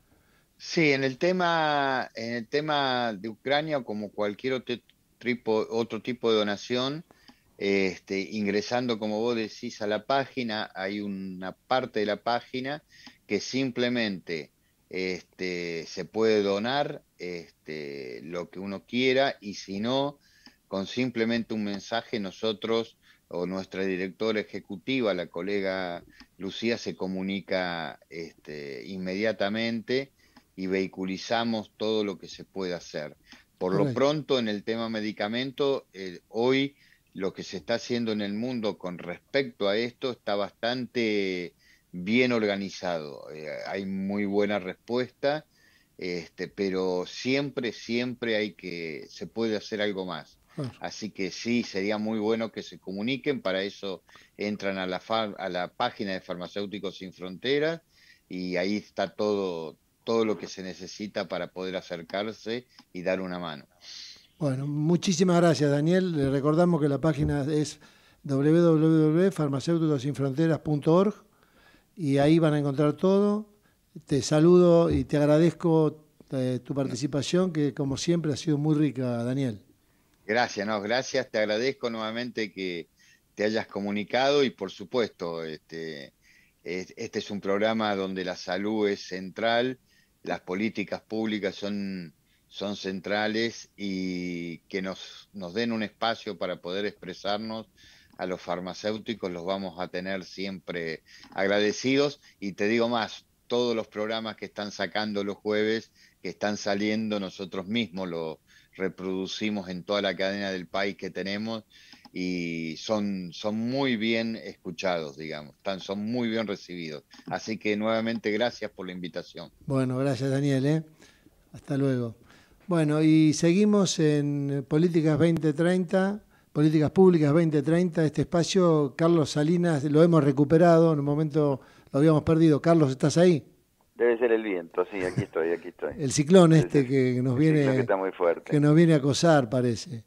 Sí, en el tema, en el tema de Ucrania, como cualquier otro tipo, otro tipo de donación, este, ingresando, como vos decís, a la página, hay una parte de la página que simplemente este, se puede donar este, lo que uno quiera, y si no, con simplemente un mensaje nosotros o nuestra directora ejecutiva, la colega Lucía, se comunica este, inmediatamente y vehiculizamos todo lo que se puede hacer. Por lo Correcto. pronto, en el tema medicamento, eh, hoy lo que se está haciendo en el mundo con respecto a esto está bastante bien organizado. Eh, hay muy buena respuesta, este, pero siempre, siempre hay que, se puede hacer algo más. Claro. Así que sí, sería muy bueno que se comuniquen. Para eso entran a la, a la página de Farmacéuticos Sin Fronteras y ahí está todo, todo lo que se necesita para poder acercarse y dar una mano. Bueno, muchísimas gracias, Daniel. Le recordamos que la página es doble u doble u doble u punto farmacéuticos sin fronteras punto org y ahí van a encontrar todo. Te saludo y te agradezco eh, tu participación, que como siempre ha sido muy rica, Daniel. Gracias, no, gracias. Te agradezco nuevamente que te hayas comunicado y, por supuesto, este, este es un programa donde la salud es central, las políticas públicas son, son centrales, y que nos, nos den un espacio para poder expresarnos a los farmacéuticos los vamos a tener siempre agradecidos. Y te digo más, todos los programas que están sacando los jueves, que están saliendo, nosotros mismos los reproducimos en toda la cadena del país que tenemos, y son, son muy bien escuchados, digamos, están, son muy bien recibidos. Así que nuevamente gracias por la invitación. Bueno, gracias, Daniel, ¿eh? Hasta luego. Bueno, y seguimos en Políticas veinte treinta, Políticas Públicas veinte treinta, este espacio. Carlos Salinas, lo hemos recuperado, en un momento lo habíamos perdido. Carlos, ¿estás ahí? Debe ser el viento, sí, aquí estoy, aquí estoy. El ciclón este sí, que nos viene, que está muy fuerte. que nos viene a acosar, parece.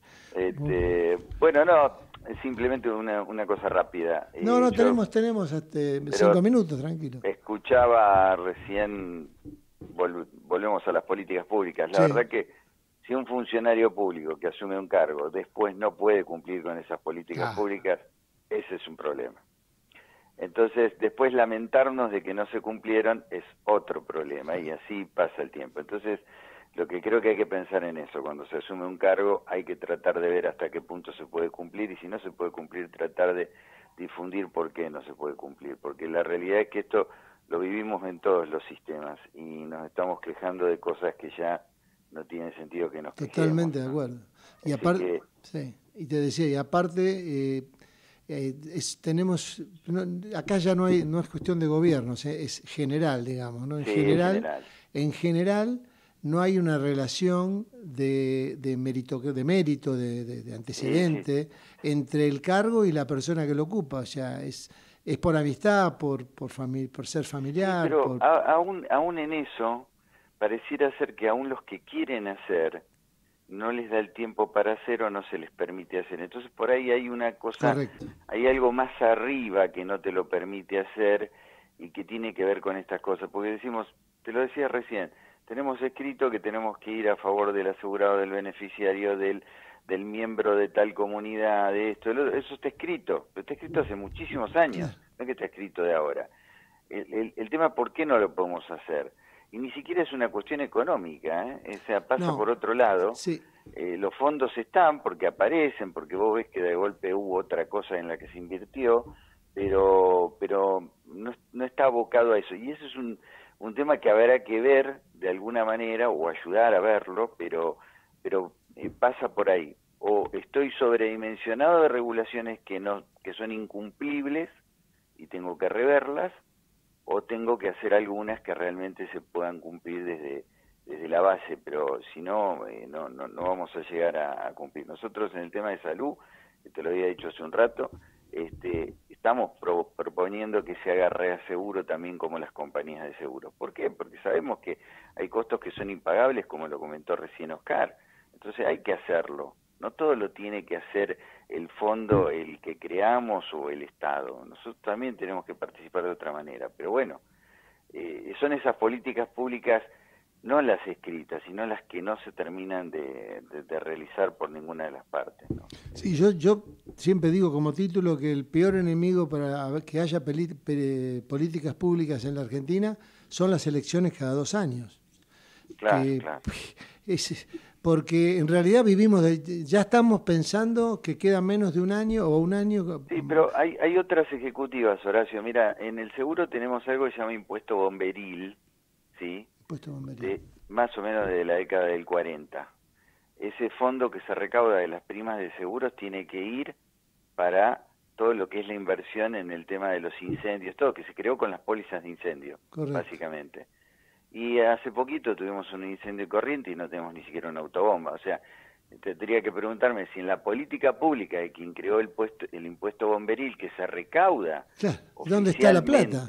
Este, bueno, no, simplemente una, una cosa rápida. No, no, Yo, tenemos, tenemos hasta cinco minutos, tranquilo. Escuchaba recién, vol, volvemos a las políticas públicas. La sí. verdad que si un funcionario público que asume un cargo después no puede cumplir con esas políticas ah. públicas, ese es un problema. Entonces, después lamentarnos de que no se cumplieron es otro problema, y así pasa el tiempo. Entonces, lo que creo que hay que pensar en eso, cuando se asume un cargo hay que tratar de ver hasta qué punto se puede cumplir, y si no se puede cumplir, tratar de difundir por qué no se puede cumplir, porque la realidad es que esto lo vivimos en todos los sistemas y nos estamos quejando de cosas que ya no tiene sentido que nos quejemos. Totalmente de acuerdo. Y aparte, que... sí, y te decía, y aparte... Eh... Eh, es, tenemos no, acá ya no hay no es cuestión de gobiernos, eh, es general, digamos, ¿no? En sí, general, general, en general no hay una relación de, de mérito, de mérito, de, de, de antecedente sí, sí. entre el cargo y la persona que lo ocupa. O sea, es es por amistad, por por fami por ser familiar. Sí, pero por... a, aún aún en eso pareciera ser que aún los que quieren hacer no les da el tiempo para hacer o no se les permite hacer. Entonces por ahí hay una cosa, Correcto. hay algo más arriba que no te lo permite hacer y que tiene que ver con estas cosas. Porque decimos, te lo decía recién, tenemos escrito que tenemos que ir a favor del asegurado, del beneficiario, del, del miembro de tal comunidad, de esto, eso está escrito, pero está escrito hace muchísimos años, no es que está escrito de ahora. El, el, el tema, ¿por qué no lo podemos hacer? Y ni siquiera es una cuestión económica, ¿eh? O sea, pasa no, por otro lado. Sí. Eh, los fondos están porque aparecen, porque vos ves que de golpe hubo otra cosa en la que se invirtió, pero pero no, no está abocado a eso. Y eso es un, un tema que habrá que ver de alguna manera o ayudar a verlo, pero pero eh, pasa por ahí. O estoy sobredimensionado de regulaciones que no que son incumplibles y tengo que reverlas, o tengo que hacer algunas que realmente se puedan cumplir desde, desde la base, pero si no, eh, no, no, no vamos a llegar a, a cumplir. Nosotros en el tema de salud, te lo había dicho hace un rato, este, estamos pro, proponiendo que se haga reaseguro también como las compañías de seguros. ¿Por qué? Porque sabemos que hay costos que son impagables, como lo comentó recién Oscar. Entonces hay que hacerlo. No todo lo tiene que hacer el fondo, el que creamos o el Estado. Nosotros también tenemos que participar de otra manera. Pero bueno, eh, son esas políticas públicas, no las escritas, sino las que no se terminan de, de, de realizar por ninguna de las partes, ¿no? Sí, yo, yo siempre digo como título que el peor enemigo para que haya peli, pe, políticas públicas en la Argentina son las elecciones cada dos años. Claro, que, claro. Es, porque en realidad vivimos, de, ya estamos pensando que queda menos de un año o un año. Sí, pero hay, hay otras ejecutivas, Horacio. Mira, en el seguro tenemos algo que se llama impuesto bomberil, ¿sí? Impuesto bomberil. De, más o menos de la década del cuarenta. Ese fondo que se recauda de las primas de seguros tiene que ir para todo lo que es la inversión en el tema de los incendios, todo que se creó con las pólizas de incendio, correcto, básicamente. Y hace poquito tuvimos un incendio corriente y no tenemos ni siquiera una autobomba. O sea, tendría que preguntarme si en la política pública de quien creó el, puesto, el impuesto bomberil que se recauda, claro, ¿dónde está la plata?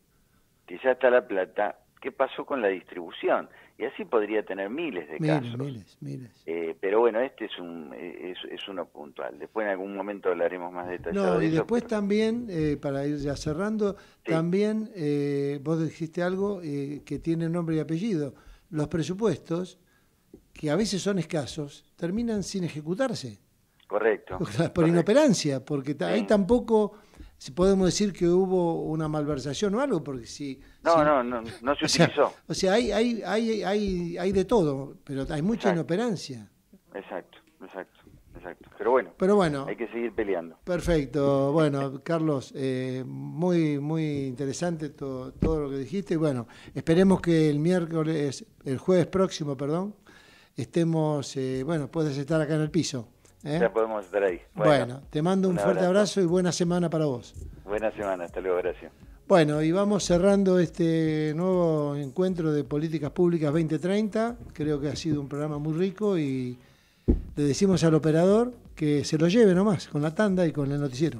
Que ya está la plata, ¿qué pasó con la distribución? Y así podría tener miles de miles, casos. Miles, miles. Eh, pero bueno, este es un es, es uno puntual. Después en algún momento hablaremos más detallado no, de y eso. después pero... también, eh, para ir ya cerrando, sí, también eh, vos dijiste algo eh, que tiene nombre y apellido. Los presupuestos, que a veces son escasos, terminan sin ejecutarse. Correcto. Por correcto. inoperancia, porque sí, ahí tampoco si podemos decir que hubo una malversación o algo, porque si... No, si, no, no, no se o sea, utilizó. O sea, hay, hay, hay, hay, hay de todo, pero hay mucha exacto, inoperancia. Exacto, exacto, exacto. Pero bueno, pero bueno, hay que seguir peleando. Perfecto. Bueno, Carlos, eh, muy, muy interesante todo, todo lo que dijiste. Y bueno, esperemos que el miércoles, el jueves próximo, perdón, estemos, eh, bueno, puedes estar acá en el piso. ¿Eh? Ya podemos estar ahí. Bueno, bueno te mando un, un fuerte abrazo. abrazo y buena semana para vos. Buena semana, hasta luego, gracias. Bueno, y vamos cerrando este nuevo encuentro de Políticas Públicas veinte treinta. Creo que ha sido un programa muy rico y le decimos al operador que se lo lleve nomás con la tanda y con el noticiero.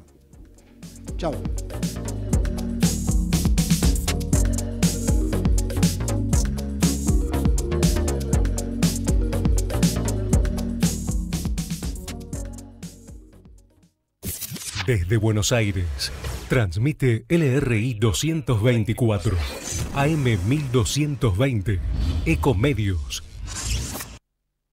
Chao. Desde Buenos Aires, transmite L R I doscientos veinticuatro, A M mil doscientos veinte, Ecomedios.